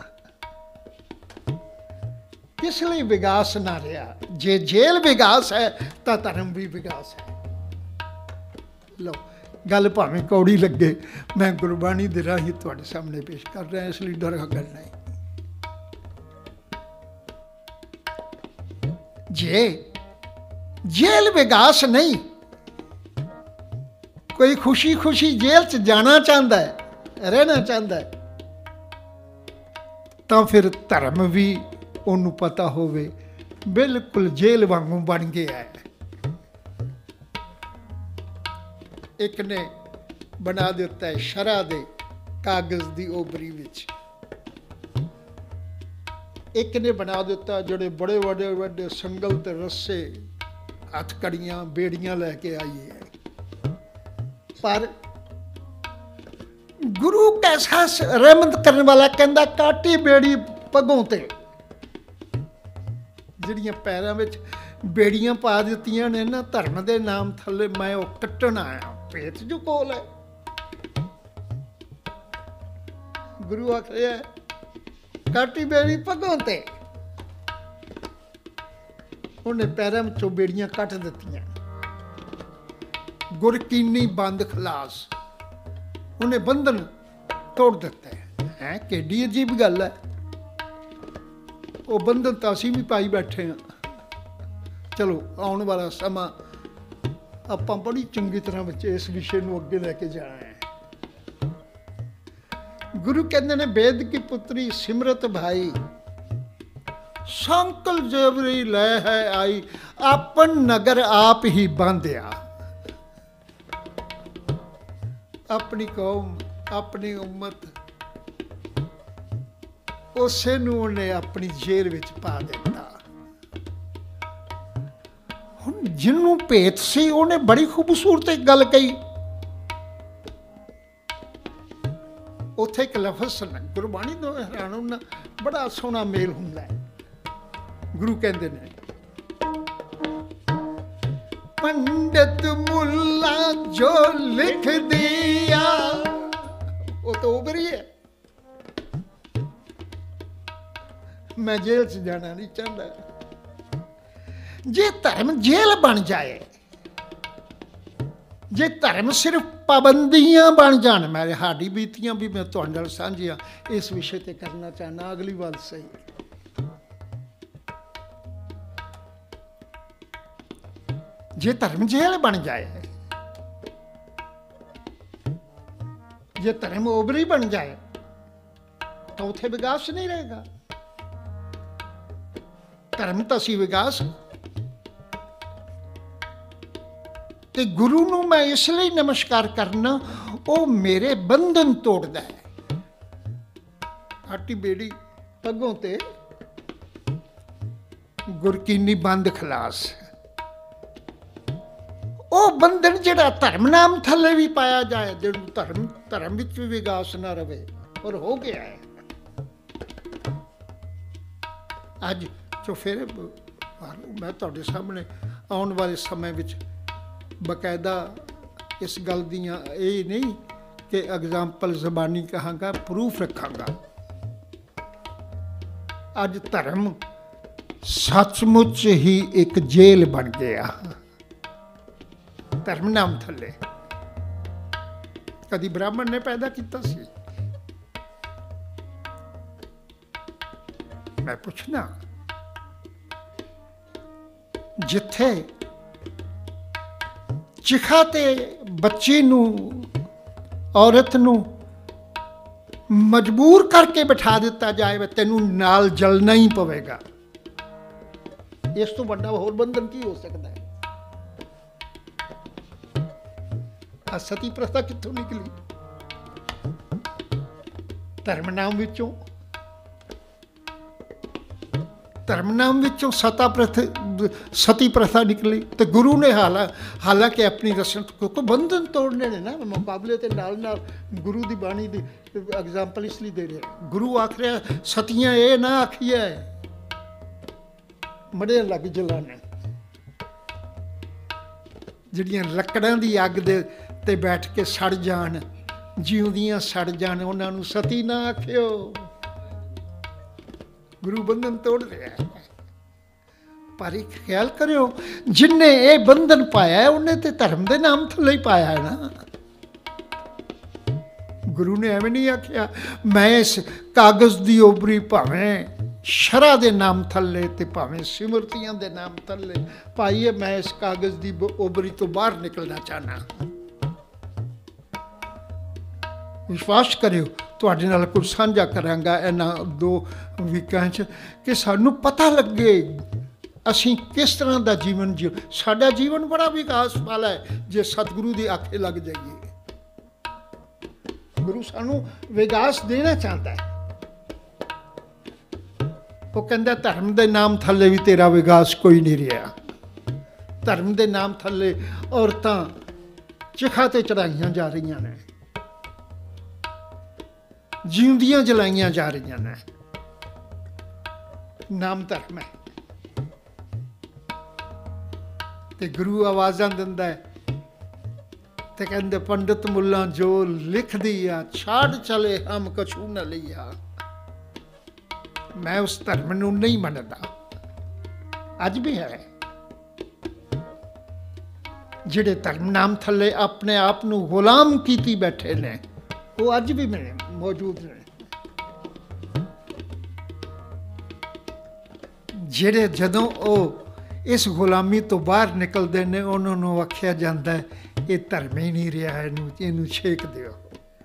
ਕਿਸ ਲਈ ਵਿਕਾਸ ਨਾ ਰਿਹਾ? ਜੇ ਜੇਲ੍ਹ ਵਿਕਾਸ ਹੈ ਤਾਂ ਧਰਮ ਵੀ ਵਿਕਾਸ ਹੈ। ਲੋ ਗੱਲ ਭਾਵੇਂ ਕੌੜੀ ਲੱਗੇ, ਮੈਂ ਗੁਰਬਾਣੀ ਦੇ ਰਾਹੀਂ ਤੁਹਾਡੇ ਸਾਹਮਣੇ ਪੇਸ਼ ਕਰ ਰਿਹਾ, ਇਸ ਲਈ ਡਰ ਗੱਲ ਨਹੀਂ। ਜੇ ਜੇਲ੍ਹ ਵਿਕਾਸ ਨਹੀਂ, ਕੋਈ ਖੁਸ਼ੀ ਖੁਸ਼ੀ ਜੇਲ੍ਹ 'ਚ ਜਾਣਾ ਚਾਹੁੰਦਾ ਹੈ, ਰਹਿਣਾ ਚਾਹੁੰਦਾ ਹੈ, ਤਾਂ ਫਿਰ ਧਰਮ ਵੀ ਉਹਨੂੰ ਪਤਾ ਹੋਵੇ ਬਿਲਕੁਲ ਜੇਲ੍ਹ ਵਾਂਗੂ ਬਣ ਗਿਆ ਹੈ। ਇੱਕ ਨੇ ਬਣਾ ਦਿੱਤਾ ਹੈ ਸ਼ਰਾ ਦੇ ਕਾਗਜ਼ ਦੀ ਉਭਰੀ ਵਿੱਚ, ਇੱਕ ਨੇ ਬਣਾ ਦਿੱਤਾ ਜਿਹੜੇ ਬੜੇ ਵੱਡੇ ਵੱਡੇ ਸੰਗਲ ਤੇ ਰੱਸੇ, ਹੱਥਕੜੀਆਂ, ਬੇੜੀਆਂ ਲੈ ਕੇ ਆਈ ਹੈ। ਪਰ ਗੁਰੂ ਕੈਸਾ ਰਹਿਮਤ ਕਰਨ ਵਾਲਾ ਕਹਿੰਦਾ ਕਾਟੀ ਬੇੜੀ ਪੱਗੋਂ ਤੇ। ਜਿਹੜੀਆਂ ਪੈਰਾਂ ਵਿੱਚ ਬੇੜੀਆਂ ਪਾ ਦਿੱਤੀਆਂ ਨੇ ਨਾ ਧਰਮ ਦੇ ਨਾਮ ਥੱਲੇ, ਮੈਂ ਉਹ ਕੱਟਣ ਆਇਆ। ਭੇਤ ਜੋ ਕੋਲ ਹੈ। ਗੁਰੂ ਆਖਿਆ ਕਾਟੀ ਬੇੜੀ ਪੱਗੋਂ ਤੇ। ਉਹਨੇ ਪੈਰਾਂ ਵਿੱਚੋਂ ਬੇੜੀਆਂ ਕੱਟ ਦਿੱਤੀਆਂ। ਗੁਰਕੀਨੀ ਬੰਦ ਖਲਾਸ, ਉਹਨੇ ਬੰਧਨ ਤੋੜ ਦਿੱਤਾ ਹੈ। ਕਿੱਡੀ ਅਜੀਬ ਗੱਲ ਹੈ। ਉਹ ਬੰਧਨ ਤਾਂ ਅਸੀਂ ਵੀ ਪਾਈ ਬੈਠੇ ਹਾਂ। ਚਲੋ ਆਉਣ ਵਾਲਾ ਸਮਾਂ ਆਪਾਂ ਬੜੀ ਚੰਗੀ ਤਰ੍ਹਾਂ ਵਿੱਚ ਇਸ ਵਿਸ਼ੇ ਨੂੰ ਅੱਗੇ ਲੈ ਕੇ ਜਾਣਾ ਹੈ। ਗੁਰੂ ਕਹਿੰਦੇ ਨੇ ਵੇਦ ਕੀ ਪੁੱਤਰੀ ਸਿਮਰਤ ਭਾਈ, ਸੰਕਲ ਜੇਵਰੀ ਲੈ ਹੈ ਆਈ। ਆਪਨ ਨਗਰ ਆਪ ਹੀ ਬਾਂਧਿਆ। ਆਪਣੀ ਕੌਮ, ਆਪਣੀ ਉਮਤ, ਉਸੇ ਨੂੰ ਉਹਨੇ ਆਪਣੀ ਜੇਲ੍ਹ ਵਿੱਚ ਪਾ ਦਿੱਤਾ। ਹੁਣ ਜਿਹਨੂੰ ਭੇਤ ਸੀ ਉਹਨੇ ਬੜੀ ਖੂਬਸੂਰਤ ਇੱਕ ਗੱਲ ਕਹੀ। ਉੱਥੇ ਇੱਕ ਲਫ਼ਜ਼ ਸੁਣ, ਗੁਰਬਾਣੀ ਤੋਂ ਹੈਰਾਨ ਹੋਣਾ, ਬੜਾ ਸੋਹਣਾ ਮੇਲ ਹੁੰਦਾ ਹੈ। ਗੁਰੂ ਕਹਿੰਦੇ ਨੇ ਪੰਡਤ ਮੁੱਲਾ ਜੋ ਲਿਖ ਦਿਆ, ਉਹ ਤਾਂ ਉਭਰੀ ਹੈ। ਮੈਂ ਜੇਲ੍ਹ 'ਚ ਜਾਣਾ ਨਹੀਂ ਚਾਹੁੰਦਾ। ਜੇ ਧਰਮ ਜੇਲ੍ਹ ਬਣ ਜਾਏ, ਜੇ ਧਰਮ ਸਿਰਫ ਪਾਬੰਦੀਆਂ ਬਣ ਜਾਣ, ਮੇਰੇ ਸਾਡੀ ਬੀਤੀਆਂ ਵੀ ਮੈਂ ਤੁਹਾਡੇ ਨਾਲ ਸਾਂਝੀਆਂ ਇਸ ਵਿਸ਼ੇ ਤੇ ਕਰਨਾ ਚਾਹੁੰਦਾ। ਅਗਲੀ ਵਾਰ ਸਹੀ। ਜੇ ਧਰਮ ਜੇਲ੍ਹ ਬਣ ਜਾਏ, ਜੇ ਧਰਮ ਉਭਰੀ ਬਣ ਜਾਏ, ਤਾਂ ਉੱਥੇ ਵਿਕਾਸ ਨਹੀਂ ਰਹੇਗਾ। ਧਰਮ ਤਾਂ ਸੀ ਵਿਕਾਸ। ਤੇ ਗੁਰੂ ਨੂੰ ਮੈਂ ਇਸ ਲਈ ਨਮਸਕਾਰ ਕਰਨਾ, ਉਹ ਮੇਰੇ ਬੰਧਨ ਤੋੜਦਾ ਹੈ। ਕਾਟੀ ਬੇੜੀ ਪੱਗੋਂ ਤੇ, ਗੁਰਕੀਨੀ ਬੰਦ ਖਲਾਸ। ਉਹ ਬੰਧਨ ਜਿਹੜਾ ਧਰਮ ਨਾਮ ਥੱਲੇ ਵੀ ਪਾਇਆ ਜਾਏ, ਜਿਹਨੂੰ ਧਰਮ ਵਿੱਚ ਵੀ ਵਿਗਾਸ ਨਾ ਰਵੇ, ਔਰ ਹੋ ਗਿਆ ਹੈ ਅੱਜ। ਜੋ ਫਿਰ ਮੈਂ ਤੁਹਾਡੇ ਸਾਹਮਣੇ ਆਉਣ ਵਾਲੇ ਸਮੇਂ ਵਿੱਚ ਬਕਾਇਦਾ ਇਸ ਗੱਲ ਦੀਆਂ ਇਹ ਨਹੀਂ ਕਿ ਐਗਜ਼ਾਮਪਲ ਜ਼ਬਾਨੀ ਕਹਾਂਗਾ, ਪ੍ਰੂਫ ਰੱਖਾਂਗਾ। ਅੱਜ ਧਰਮ ਸੱਚਮੁੱਚ ਹੀ ਇੱਕ ਜੇਲ੍ਹ ਬਣ ਗਿਆ ਧਰਮ ਨਾਮ ਥੱਲੇ। ਕਦੀ ਬ੍ਰਾਹਮਣ ਨੇ ਪੈਦਾ ਕੀਤਾ ਸੀ? ਮੈਂ ਪੁੱਛਣਾ, ਜਿੱਥੇ ਚਿਖਾ ਤੇ ਬੱਚੀ ਨੂੰ, ਔਰਤ ਨੂੰ ਮਜਬੂਰ ਕਰਕੇ ਬਿਠਾ ਦਿੱਤਾ ਜਾਏ, ਤੈਨੂੰ ਨਾਲ ਜਲਣਾ ਹੀ ਪਵੇਗਾ, ਇਸ ਤੋਂ ਵੱਡਾ ਹੋਰ ਬੰਧਨ ਕੀ ਹੋ ਸਕਦਾ ਹੈ? ਆ ਸਤੀ ਪ੍ਰਥਾ ਕਿੱਥੋਂ ਨਿਕਲੀ? ਧਰਮ ਨਾਮ ਵਿੱਚੋਂ ਸਤੀ ਪ੍ਰਥਾ ਨਿਕਲੀ। ਤੇ ਗੁਰੂ ਨੇ ਹਾਲਾਂਕਿ ਆਪਣੀ ਰਸਮ, ਕਿਉਂਕਿ ਬੰਧਨ ਤੋੜਨੇ ਨੇ ਨਾ ਮੁਕਾਬਲੇ ਤੇ ਨਾਲ ਗੁਰੂ ਦੀ ਬਾਣੀ ਦੀ ਐਗਜ਼ਾਮਪਲ ਇਸ ਲਈ ਦੇ ਰਿਹਾ। ਗੁਰੂ ਆਖ ਰਿਹਾ ਸਤੀਆਂ ਇਹ ਨਾ ਆਖੀਏ ਮੜੇ ਲੱਗ ਜਲਾਣੇ, ਜਿਹੜੀਆਂ ਲੱਕੜਾਂ ਦੀ ਅੱਗ ਦੇ ਤੇ ਬੈਠ ਕੇ ਸੜ ਜਾਣ, ਜਿਉਂਦੀਆਂ ਸੜ ਜਾਣ, ਉਹਨਾਂ ਨੂੰ ਸਤੀ ਨਾ ਆਖਿਓ। ਗੁਰੂ ਬੰਧਨ ਤੋੜ ਰਿਹਾ ਹੈ। ਪਰ ਇੱਕ ਖਿਆਲ ਕਰਿਓ, ਜਿਨਨੇ ਇਹ ਬੰਧਨ ਪਾਇਆ ਉਹਨੇ ਤੇ ਧਰਮ ਦੇ ਨਾਮ ਥੱਲੇ ਹੀ ਪਾਇਆ ਹੈ ਨਾ। ਗੁਰੂ ਨੇ ਐਵੇਂ ਨਹੀਂ ਆਖਿਆ ਮੈਂ ਇਸ ਕਾਗਜ਼ ਦੀ ਓਬਰੀ ਭਾਵੇਂ ਸ਼ਰ੍ਹਾ ਦੇ ਨਾਮ ਥੱਲੇ ਤੇ ਭਾਵੇਂ ਸਿਮਰਤੀਆਂ ਦੇ ਨਾਮ ਥੱਲੇ ਪਾਈਏ, ਮੈਂ ਇਸ ਕਾਗਜ਼ ਦੀ ਓਬਰੀ ਤੋਂ ਬਾਹਰ ਨਿਕਲਣਾ ਚਾਹਨਾ। ਵਿਸ਼ਵਾਸ ਕਰਿਓ, ਤੁਹਾਡੇ ਨਾਲ ਕੁਝ ਸਾਂਝਾ ਕਰਾਂਗਾ ਇਹਨਾਂ 2 ਵੀਕਾਂ 'ਚ ਕਿ ਸਾਨੂੰ ਪਤਾ ਲੱਗੇ ਅਸੀਂ ਕਿਸ ਤਰ੍ਹਾਂ ਦਾ ਜੀਵਨ ਜੀਓ। ਸਾਡਾ ਜੀਵਨ ਬੜਾ ਵਿਕਾਸ ਵਾਲਾ ਹੈ ਜੇ ਸਤਿਗੁਰੂ ਦੀ ਆਖੇ ਲੱਗ ਜਾਈਏ। ਗੁਰੂ ਸਾਨੂੰ ਵਿਕਾਸ ਦੇਣਾ ਚਾਹੁੰਦਾ ਹੈ। ਉਹ ਕਹਿੰਦਾ ਧਰਮ ਦੇ ਨਾਮ ਥੱਲੇ ਵੀ ਤੇਰਾ ਵਿਕਾਸ ਕੋਈ ਨਹੀਂ ਰਿਹਾ। ਧਰਮ ਦੇ ਨਾਮ ਥੱਲੇ ਔਰਤਾਂ ਚਿਖਾ ਤੇ ਚੜਾਈਆਂ ਜਾ ਰਹੀਆਂ ਨੇ, ਜਿਉਂਦੀਆਂ ਜਲਾਈਆਂ ਜਾ ਰਹੀਆਂ ਨੇ। ਨਾਮ ਧਰਮ ਹੈ ਤੇ ਗੁਰੂ ਆਵਾਜ਼ਾਂ ਦਿੰਦਾ ਹੈ ਤੇ ਕਹਿੰਦੇ ਪੰਡਤ ਮੁੱਲਾ ਜੋ ਲਿਖਦੀ ਆ, ਛਾੜ ਚਲੇ ਹਮ ਕਛੂ ਨਾ ਲਈਆ। ਮੈਂ ਉਸ ਧਰਮ ਨੂੰ ਨਹੀਂ ਮੰਨਦਾ। ਅੱਜ ਵੀ ਹੈ ਜਿਹੜੇ ਧਰਮ ਨਾਮ ਥੱਲੇ ਆਪਣੇ ਆਪ ਨੂੰ ਗੁਲਾਮ ਕੀਤੀ ਬੈਠੇ ਨੇ, ਉਹ ਅੱਜ ਵੀ ਮੌਜੂਦ ਨੇ। ਜਿਹੜੇ ਜਦੋਂ ਉਹ ਇਸ ਗੁਲਾਮੀ ਤੋਂ ਬਾਹਰ ਨਿਕਲਦੇ ਨੇ, ਉਹਨਾਂ ਨੂੰ ਆਖਿਆ ਜਾਂਦਾ ਹੈ ਇਹ ਧਰਮ ਹੀ ਨਹੀਂ ਰਿਹਾ, ਇਹਨੂੰ ਛੇਕ ਦਿਓ।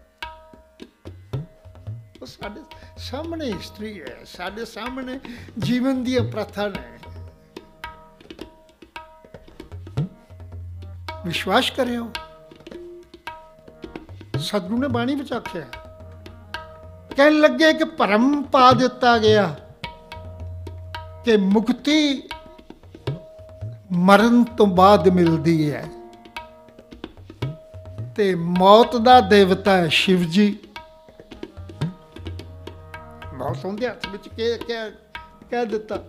ਉਹ ਸਾਡੇ ਸਾਹਮਣੇ ਹਿਸਟਰੀ ਹੈ, ਸਾਡੇ ਸਾਹਮਣੇ ਜੀਵਨ ਦੀਆਂ ਪ੍ਰਥਾ ਨੇ। ਵਿਸ਼ਵਾਸ ਕਰਿਓ, ਸਤਿਗੁਰੂ ਨੇ ਬਾਣੀ ਵਿੱਚ ਆਖਿਆ, ਕਹਿਣ ਲੱਗੇ ਕਿ ਭਰਮ ਪਾ ਦਿੱਤਾ ਗਿਆ ਕਿ ਮੁਕਤੀ ਮਰਨ ਤੋਂ ਬਾਅਦ ਮਿਲਦੀ ਹੈ ਤੇ ਮੌਤ ਦਾ ਦੇਵਤਾ ਹੈ ਸ਼ਿਵ ਜੀ। ਮੌਤ ਉਹਦੇ ਹੱਥ ਵਿੱਚ ਕਹਿ ਦਿੱਤਾ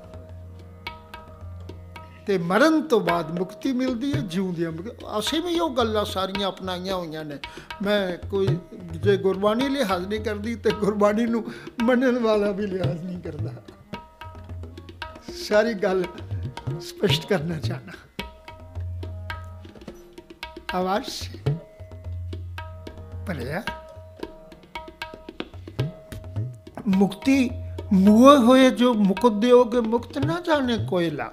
ਤੇ ਮਰਨ ਤੋਂ ਬਾਅਦ ਮੁਕਤੀ ਮਿਲਦੀ ਹੈ, ਜਿਉਂਦਿਆਂ। ਅਸੀਂ ਵੀ ਉਹ ਗੱਲਾਂ ਸਾਰੀਆਂ ਅਪਣਾਈਆਂ ਹੋਈਆਂ ਨੇ। ਮੈਂ ਕੋਈ ਜੇ ਗੁਰਬਾਣੀ ਲਿਹਾਜ਼ ਨਹੀਂ ਕਰਦੀ ਤੇ ਗੁਰਬਾਣੀ ਨੂੰ ਮੰਨਣ ਵਾਲਾ ਵੀ ਲਿਹਾਜ਼ ਨਹੀਂ ਕਰਦਾ। ਸਾਰੀ ਗੱਲ ਸਪਸ਼ਟ ਕਰਨਾ ਚਾਹਨਾ। ਆਵਾਜ਼ ਭਲਿਆ ਮੁਕਤੀ ਮੁਏ ਹੋਏ ਜੋ ਮੁਕਦੇ ਹੋਗੇ, ਮੁਕਤ ਨਾ ਜਾਣੇ ਕੋਇਲਾ।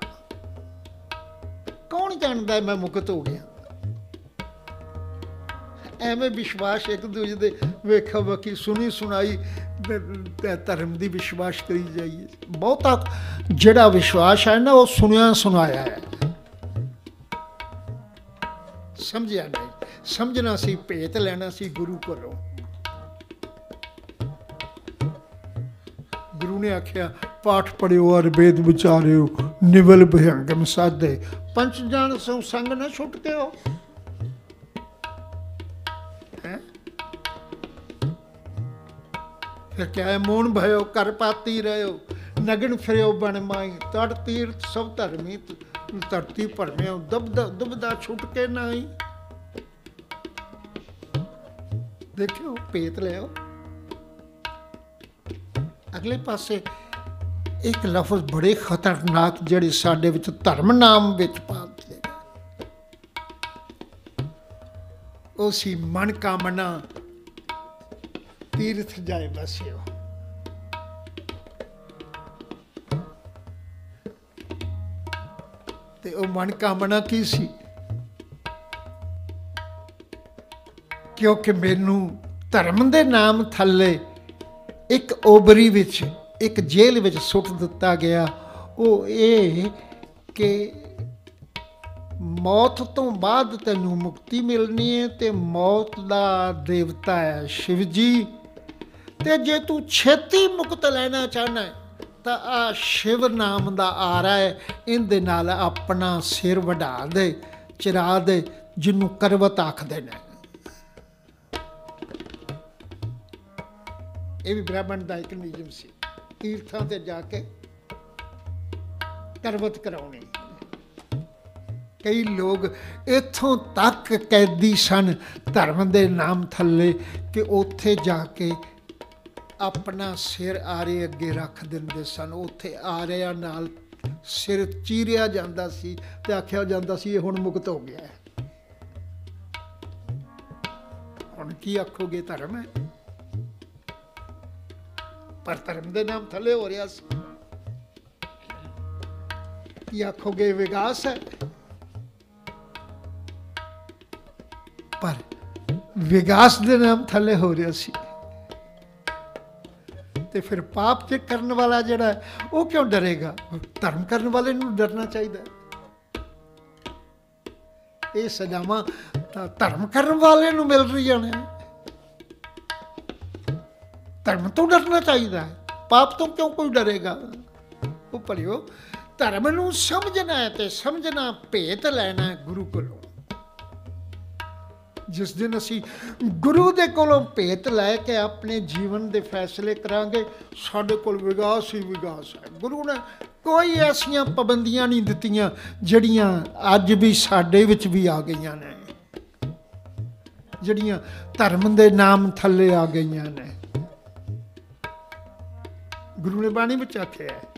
ਕੌਣ ਜਾਣਦਾ ਮੈਂ ਮੁਕਤ ਹੋ ਗਿਆ? ਐਵੇਂ ਵਿਸ਼ਵਾਸ ਇੱਕ ਦੂਜੇ ਦੇ ਵੇਖਾ ਵਕੀ ਸੁਣੀ ਸੁਣਾਈ ਧਰਮ ਦੀ ਵਿਸ਼ਵਾਸ ਕਰੀ ਜਾਈਏ। ਬਹੁਤਾ ਜਿਹੜਾ ਵਿਸ਼ਵਾਸ ਹੈ ਨਾ ਉਹ ਸੁਣਿਆ ਸੁਣਾਇਆ ਹੈ। ਸਮਝਿਆ ਨਹੀਂ, ਸਮਝਣਾ ਸੀ ਭੇਤ ਲੈਣਾ ਸੀ ਗੁਰੂ ਕੋਲੋਂ। ਗੁਰੂ ਨੇ ਆਖਿਆ पाठ पढ़ियो और वेद विचारियो, निवल भयंगम साधे, पंच जान संग न छुटते हो। फिर क्या है, मून भयो कर पाती रहो, नगन फिरो बन माई, तड़ तीर्थ सब धर्मी, धरती भरम्यो दुबदा छुटके नाई। देखियो पेत लियो। अगले पासे एक लफज बड़े खतरनाक जिहड़े साडे विच धर्म नाम विच पा दिते, ओ सी मन कामना तीर्थ जाए बसियो। ते ओ मन कामना की सी, क्योंकि मैनू धर्म दे नाम थल्ले एक ओबरी विच, एक जेल विच सुट दिता गया। वो ये कि मौत तो बाद तैनू मुक्ति मिलनी है, ते मौत दा देवता है शिव जी, ते जे तू छेती मुक्त लेना चाहना है तो आ शिव नाम दा आरा है, इहदे नाल अपना सिर वढा दे, चिरा दे, जिन्नू करवत आखदे ने। ये भी ब्राह्मण का एक नियम सी, तीर्थां ते जाके करवत कराउणी। कई लोग इत्थों तक कैदी सन धर्म दे नाम थल्ले कि उत्थे जाके अपना सिर आरे अगे रख दिंदे सन। उत्थे आरिया नाल सिर चीरिया जांदा सी ते आखिया जांदा सी ये हुण मुक्त हो गया है। हुण की आखोगे, धर्म है, पर धर्म दे नाम थले हो रहा सी। की आखोगे विकास है, पर विकास दे नाम थले हो रहा सी। ते फिर पाप जे करने वाला जड़ा है वो क्यों डरेगा? धर्म करने वाले नूं डरना चाहिए। ये सजावां धर्म करने वाले नूं मिल रही ने, धर्म तो डरना चाहिए, पाप तो क्यों कोई डरेगा? वो भलियो धर्म नूं समझना है, तो समझना भेत लेना है गुरु कोलों। जिस दिन असी गुरु दे कोलों भेत लैके अपने जीवन के फैसले करांगे, साडे कोल विकास ही विकास है। गुरु ने कोई ऐसियां पाबंदियां नहीं दित्तियां जड़ियां अज भी साडे विच भी आ गईयां ने, जड़ियां धर्म दे नाम थल्ले आ गईयां ने। गुरु ने बाणी विच आख्या है,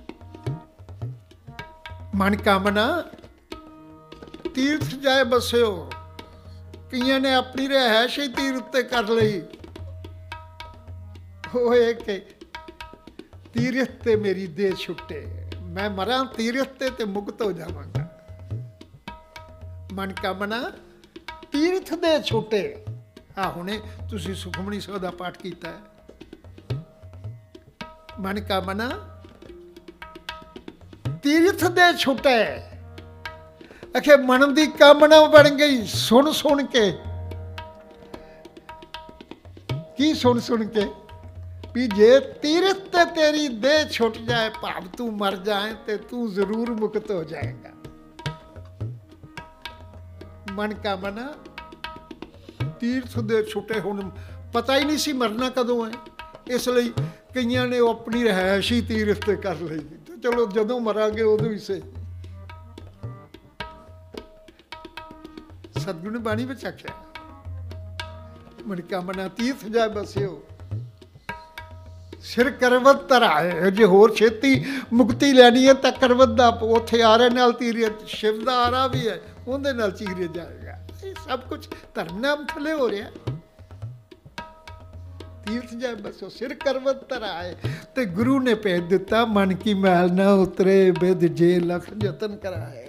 मन कामना तीर्थ जाए बसियो। कईयां ने अपनी रिहायश ही तीर्थ ते कर लई। वो एक तीर्थ ते मेरी देह छुट्टे, मैं मरा तीर्थ ते मुक्त हो जावांगा। मन कामना तीर्थ दे छुट्टे। हाँ, हुणे तुसीं सुखमनी साहिब दा पाठ कीता है। मन कामना तीर्थ दे छुट्टे। आखे मन की कामना बन गई सुन सुन के। की सुन सुन के? भी जे तीर्थ ते तेरी देह छुट जाए, भाव तू मर जाए, तो तू जरूर मुक्त हो जाएगा। मन कामना तीर्थ दे छुटे। हुण पता ही नहीं सी मरना कदों है, इसलिए कईयां ने अपनी रिहायश ही तीर्थ ते कर ली। तो चलो जदों मरांगे उदों ही से। सतगुरु ने बाणी विच आख्या, मन कामना तीर्थ जाए बसियो, सिर करवत धराए। जे होर छेती मुक्ति लैनी है तो करवत दा उत्थे आरे नाल तीरिया, शिव दा आरा भी है, उहदे नाल चीरिया जाएगा। ये सब कुछ धर्म नाम थले हो रहा। तीर्थ जाए बसो सिर करवत धराए। ते गुरु ने भेज दिता, मन की मैल ना उतरे, बिद जे लख जतन कराए।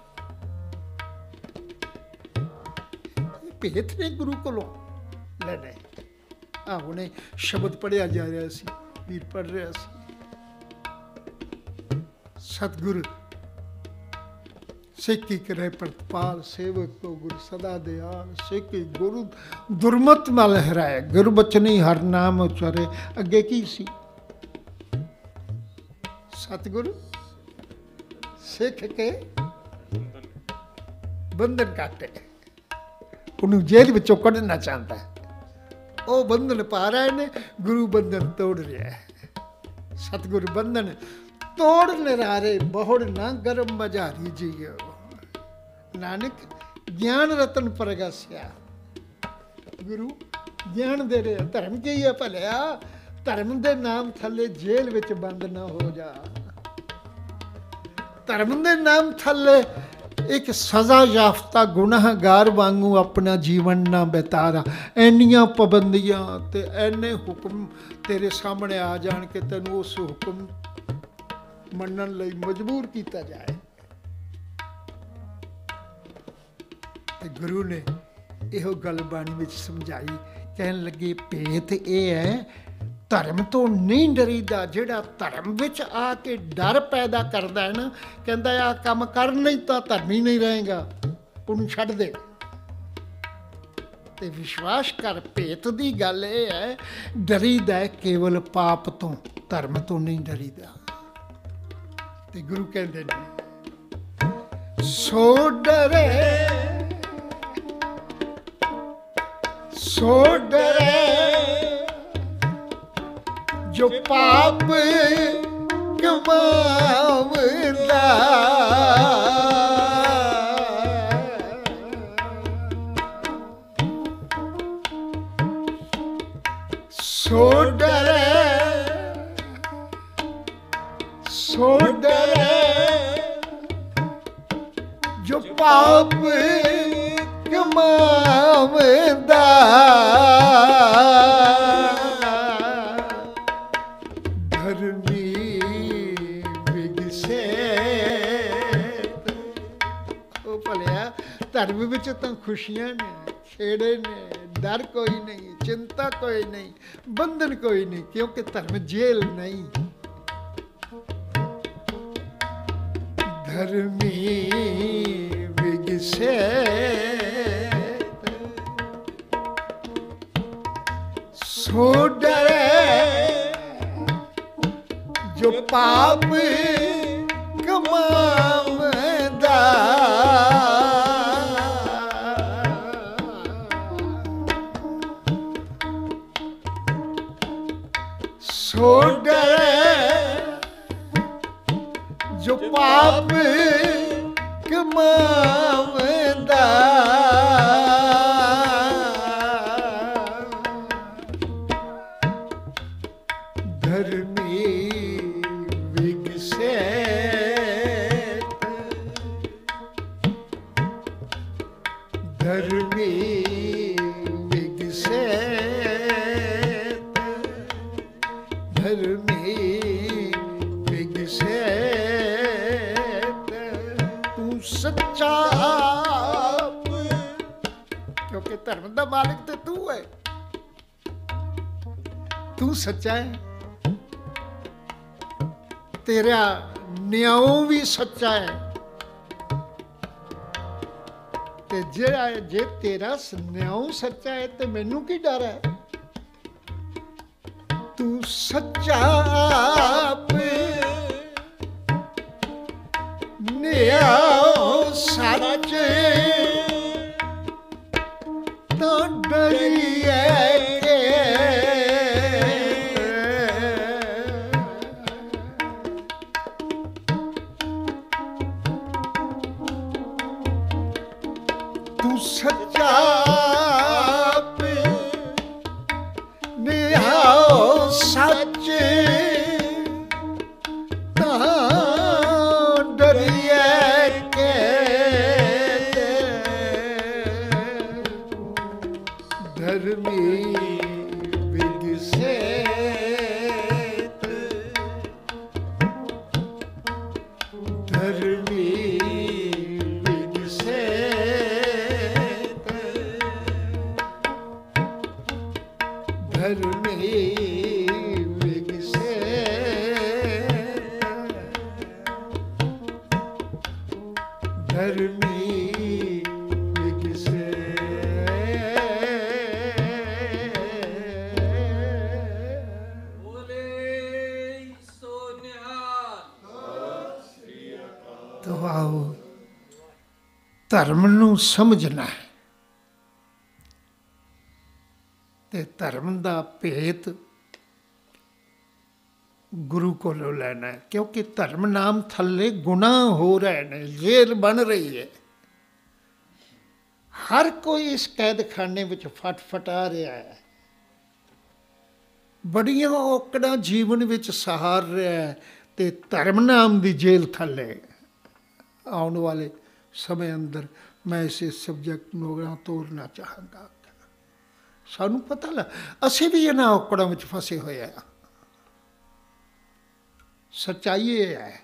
भेत ने गुरु कोलों लेने। हुणे शब्द पढ़िया जा रहा सी, वीर पढ़ रहा सी, सतगुरु सिक्की करे प्रतिपाल, सेवक को गुरु सदा दयाल। सिक्की गुरु दुर्मत मल हराए, गुरु बचनी हर नाम उचारे। अगे की सी? ਸਤਿਗੁਰੂ ਸਿੱਖ ਕੇ ਬੰਧਨ ਕਾਟੇ, ਉਹਨੂੰ ਜੇਲ੍ਹ ਵਿੱਚੋਂ ਕੱਢਣਾ ਚਾਹੁੰਦਾ ਹੈ। ਉਹ ਬੰਧਨ ਪਾ ਰਹੇ ਨੇ, ਗੁਰੂ ਬੰਧਨ ਤੋੜ ਰਿਹਾ ਹੈ। ਸਤਿਗੁਰੂ ਬੰਧਨ ਤੋੜ ਨਿਰਾਰੇ, ਬਹੁੜ ਨਾ ਗਰਮ ਮਝਾਰੀ ਜੀਓ। ਨਾਨਕ ਗਿਆਨ ਰਤਨ ਪ੍ਰਗਸਿਆ। ਗੁਰੂ ਗਿਆਨ ਦੇ ਰਿਹਾ। ਧਰਮ ਕੀ ਹੈ ਭਲਿਆ? ਧਰਮ ਦੇ ਨਾਮ ਥੱਲੇ ਜੇਲ੍ਹ ਵਿੱਚ ਬੰਦ ਨਾ ਹੋ ਜਾ। ਧਰਮ ਦੇ ਨਾਮ ਥੱਲੇ ਇੱਕ ਸਜ਼ਾ ਯਾਫਤਾ ਗੁਨਾਹਗਾਰ ਵਾਂਗੂ ਆਪਣਾ ਜੀਵਨ ਨਾ ਬਿਤਾਰਾ। ਇੰਨੀਆਂ ਪਾਬੰਦੀਆਂ ਤੇ ਇੰਨੇ ਹੁਕਮ ਤੇਰੇ ਸਾਹਮਣੇ ਆ ਜਾਣ ਕਿ ਤੈਨੂੰ ਉਸ ਹੁਕਮ ਮੰਨਣ ਲਈ ਮਜਬੂਰ ਕੀਤਾ ਜਾਏ। ਤੇ ਗੁਰੂ ਨੇ ਇਹੋ ਗੱਲ ਬਾਣੀ ਵਿੱਚ ਸਮਝਾਈ। ਕਹਿਣ ਲੱਗੇ ਭੇਤ ਇਹ ਹੈ, ਧਰਮ ਤੋਂ ਨਹੀਂ ਡਰੀਦਾ। ਜਿਹੜਾ ਧਰਮ ਵਿੱਚ ਆ ਕੇ ਡਰ ਪੈਦਾ ਕਰਦਾ ਹੈ ਨਾ, ਕਹਿੰਦਾ ਆ ਕੰਮ ਕਰ ਨਹੀਂ ਤਾਂ ਧਰਮੀ ਨਹੀਂ ਰਹੇਗਾ, ਉਹਨੂੰ ਛੱਡ ਦੇ। ਤੇ ਵਿਸ਼ਵਾਸ ਕਰ, ਭੇਤ ਦੀ ਗੱਲ ਇਹ ਹੈ, ਡਰੀਦਾ ਹੈ ਕੇਵਲ ਪਾਪ ਤੋਂ, ਧਰਮ ਤੋਂ ਨਹੀਂ ਡਰੀਦਾ। ਤੇ ਗੁਰੂ ਕਹਿੰਦੇ ਨੇ ਸੋ ਡਰੇ, ਸੋ ਡਰੇ ਜੋ ਪਾਪ ਕਮਾਵਦਾ। ਸੋ ਡਰੇ, ਸੋ ਡਰੇ ਜੋ ਪਾਪ ਕਮਾਵਦਾ। ਧਰਮ ਵਿੱਚ ਤਾਂ ਖੁਸ਼ੀਆਂ ਨੇ, ਛੇੜੇ ਨੇ, ਡਰ ਕੋਈ ਨਹੀਂ, ਚਿੰਤਾ ਕੋਈ ਨਹੀਂ, ਬੰਧਨ ਕੋਈ ਨਹੀਂ, ਕਿਉਂਕਿ ਧਰਮ ਜੇਲ੍ਹ ਨਹੀਂ। ਧਰਮੀ ਵਿਗਸੇ ਸੋ ਡਰੇ ਜੋ ਪਾਪ ਕਮਾਵਦਾ। ਸੋ ਡਰੇ ਜੋ ਪਾਪ ਕਮਾਵਦਾ। ਧਰਮੀ ਵਿਗਸੇ ਧਰਮੀ ਵਿਗਸੇ ਧਰਮੀ ਵਿਗਸੇ। ਤੂੰ ਸੱਚਾ ਆਪ, ਕਿਉਂਕਿ ਧਰਮ ਦਾ ਮਾਲਿਕ ਤੇ ਤੂੰ ਹੈ। ਤੂੰ ਸੱਚਾ ਹੈ, ਤੇਰਾ ਨਿਆਂ ਵੀ ਸੱਚਾ ਹੈ। ਤੇ ਜਿਹੜਾ ਜੇ ਤੇਰਾ ਨਿਆਂ ਸੱਚਾ ਹੈ ਤੇ ਮੈਨੂੰ ਕੀ ਡਰ ਹੈ? ਤੂੰ ਸੱਚਾ ਆਪ, ਨਿਆਂ ਸੱਚ, ਤਾਂ ਡਰੀਏ ਕਿ ਤੂੰ ਸੱਚਾ ਆਪ, ਨਿਆਂ ਸੱਚ, ਤਾਂ ਡਰੀਏ ਕਿ ਧਰਮੀ ਵਿਗਸੇ ਧਰਮੀ ਵਿਗਸੇ ਧਰਮੀ ਵਿਗਸੇ ਧਰਮੀ ਵਿਗਸੇ। ਬੋਲੇ ਸੋ ਨਿਹਾਲ। ਧਰਮ ਨੂੰ ਸਮਝਣਾ ਹੈ ਤੇ ਧਰਮ ਦਾ ਭੇਤ ਗੁਰੂ ਕੋਲੋਂ ਲੈਣਾ ਹੈ, ਕਿਉਂਕਿ ਧਰਮ ਨਾਮ ਥੱਲੇ ਗੁਨਾਹ ਹੋ ਰਹੇ ਨੇ, ਜੇਲ੍ਹ ਬਣ ਰਹੀ ਹੈ। ਹਰ ਕੋਈ ਇਸ ਕੈਦਖਾਨੇ ਵਿੱਚ ਫਟਫਟਾ ਰਿਹਾ ਹੈ, ਬੜੀਆਂ ਔਕੜਾਂ ਜੀਵਨ ਵਿੱਚ ਸਹਾਰ ਰਿਹਾ ਹੈ ਤੇ ਧਰਮ ਨਾਮ ਦੀ ਜੇਲ੍ਹ ਥੱਲੇ। ਆਉਣ ਵਾਲੇ ਸਮੇਂ ਅੰਦਰ ਮੈਂ ਇਸੇ ਸਬਜੈਕਟ ਨੂੰ ਅਗਾਂਹ ਤੋਰਨਾ ਚਾਹਾਂਗਾ। ਸਾਨੂੰ ਪਤਾ ਲੱਗ ਅਸੀਂ ਵੀ ਇਹਨਾਂ ਔਕੜਾਂ ਵਿੱਚ ਫਸੇ ਹੋਏ ਹਾਂ। ਸੱਚਾਈ ਇਹ ਹੈ,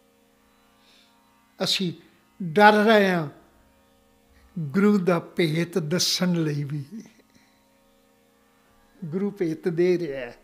ਅਸੀਂ ਡਰ ਰਹੇ ਹਾਂ ਗੁਰੂ ਦਾ ਭੇਤ ਦੱਸਣ ਲਈ ਵੀ। ਗੁਰੂ ਭੇਤ ਦੇ ਰਿਹਾ ਹੈ,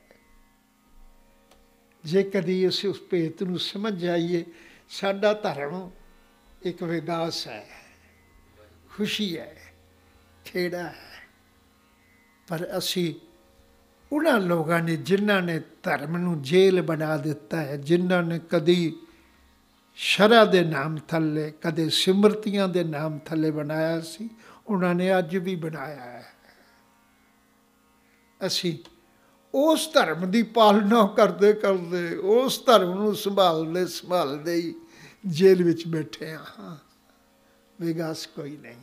ਜੇ ਕਦੀ ਅਸੀਂ ਉਸ ਭੇਤ ਨੂੰ ਸਮਝ ਜਾਈਏ, ਸਾਡਾ ਧਰਮ ਇੱਕ ਵਿਕਾਸ ਹੈ, ਖੁਸ਼ੀ ਹੈ, ਖੇੜਾ ਹੈ। ਪਰ ਅਸੀਂ ਉਹਨਾਂ ਲੋਕਾਂ ਨੇ ਜਿਨ੍ਹਾਂ ਨੇ ਧਰਮ ਨੂੰ ਜੇਲ੍ਹ ਬਣਾ ਦਿੱਤਾ ਹੈ, ਜਿਨ੍ਹਾਂ ਨੇ ਕਦੀ ਸ਼ਰ੍ਹਾ ਦੇ ਨਾਮ ਥੱਲੇ, ਕਦੇ ਸਿਮਰਤੀਆਂ ਦੇ ਨਾਮ ਥੱਲੇ ਬਣਾਇਆ ਸੀ, ਉਹਨਾਂ ਨੇ ਅੱਜ ਵੀ ਬਣਾਇਆ ਹੈ। ਅਸੀਂ ਉਸ ਧਰਮ ਦੀ ਪਾਲਣਾ ਕਰਦੇ ਕਰਦੇ, ਉਸ ਧਰਮ ਨੂੰ ਸੰਭਾਲਦੇ ਸੰਭਾਲਦੇ ਹੀ ਜੇਲ੍ਹ ਵਿੱਚ ਬੈਠੇ ਹਾਂ। ਵਿਕਾਸ ਕੋਈ ਨਹੀਂ।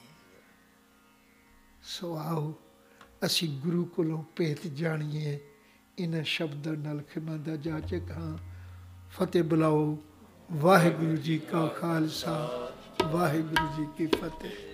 ਸੋ ਆਓ ਅਸੀਂ ਗੁਰੂ ਕੋਲੋਂ ਭੇਤ ਜਾਣੀਏ। ਇਹਨਾਂ ਸ਼ਬਦਾਂ ਨਾਲ ਖਿਮਾ ਦਾ ਜਾਚਕ ਹਾਂ। ਫਤਿਹ ਬੁਲਾਓ। ਵਾਹਿਗੁਰੂ ਜੀ ਕਾ ਖਾਲਸਾ, ਵਾਹਿਗੁਰੂ ਜੀ ਕੀ ਫਤਿਹ।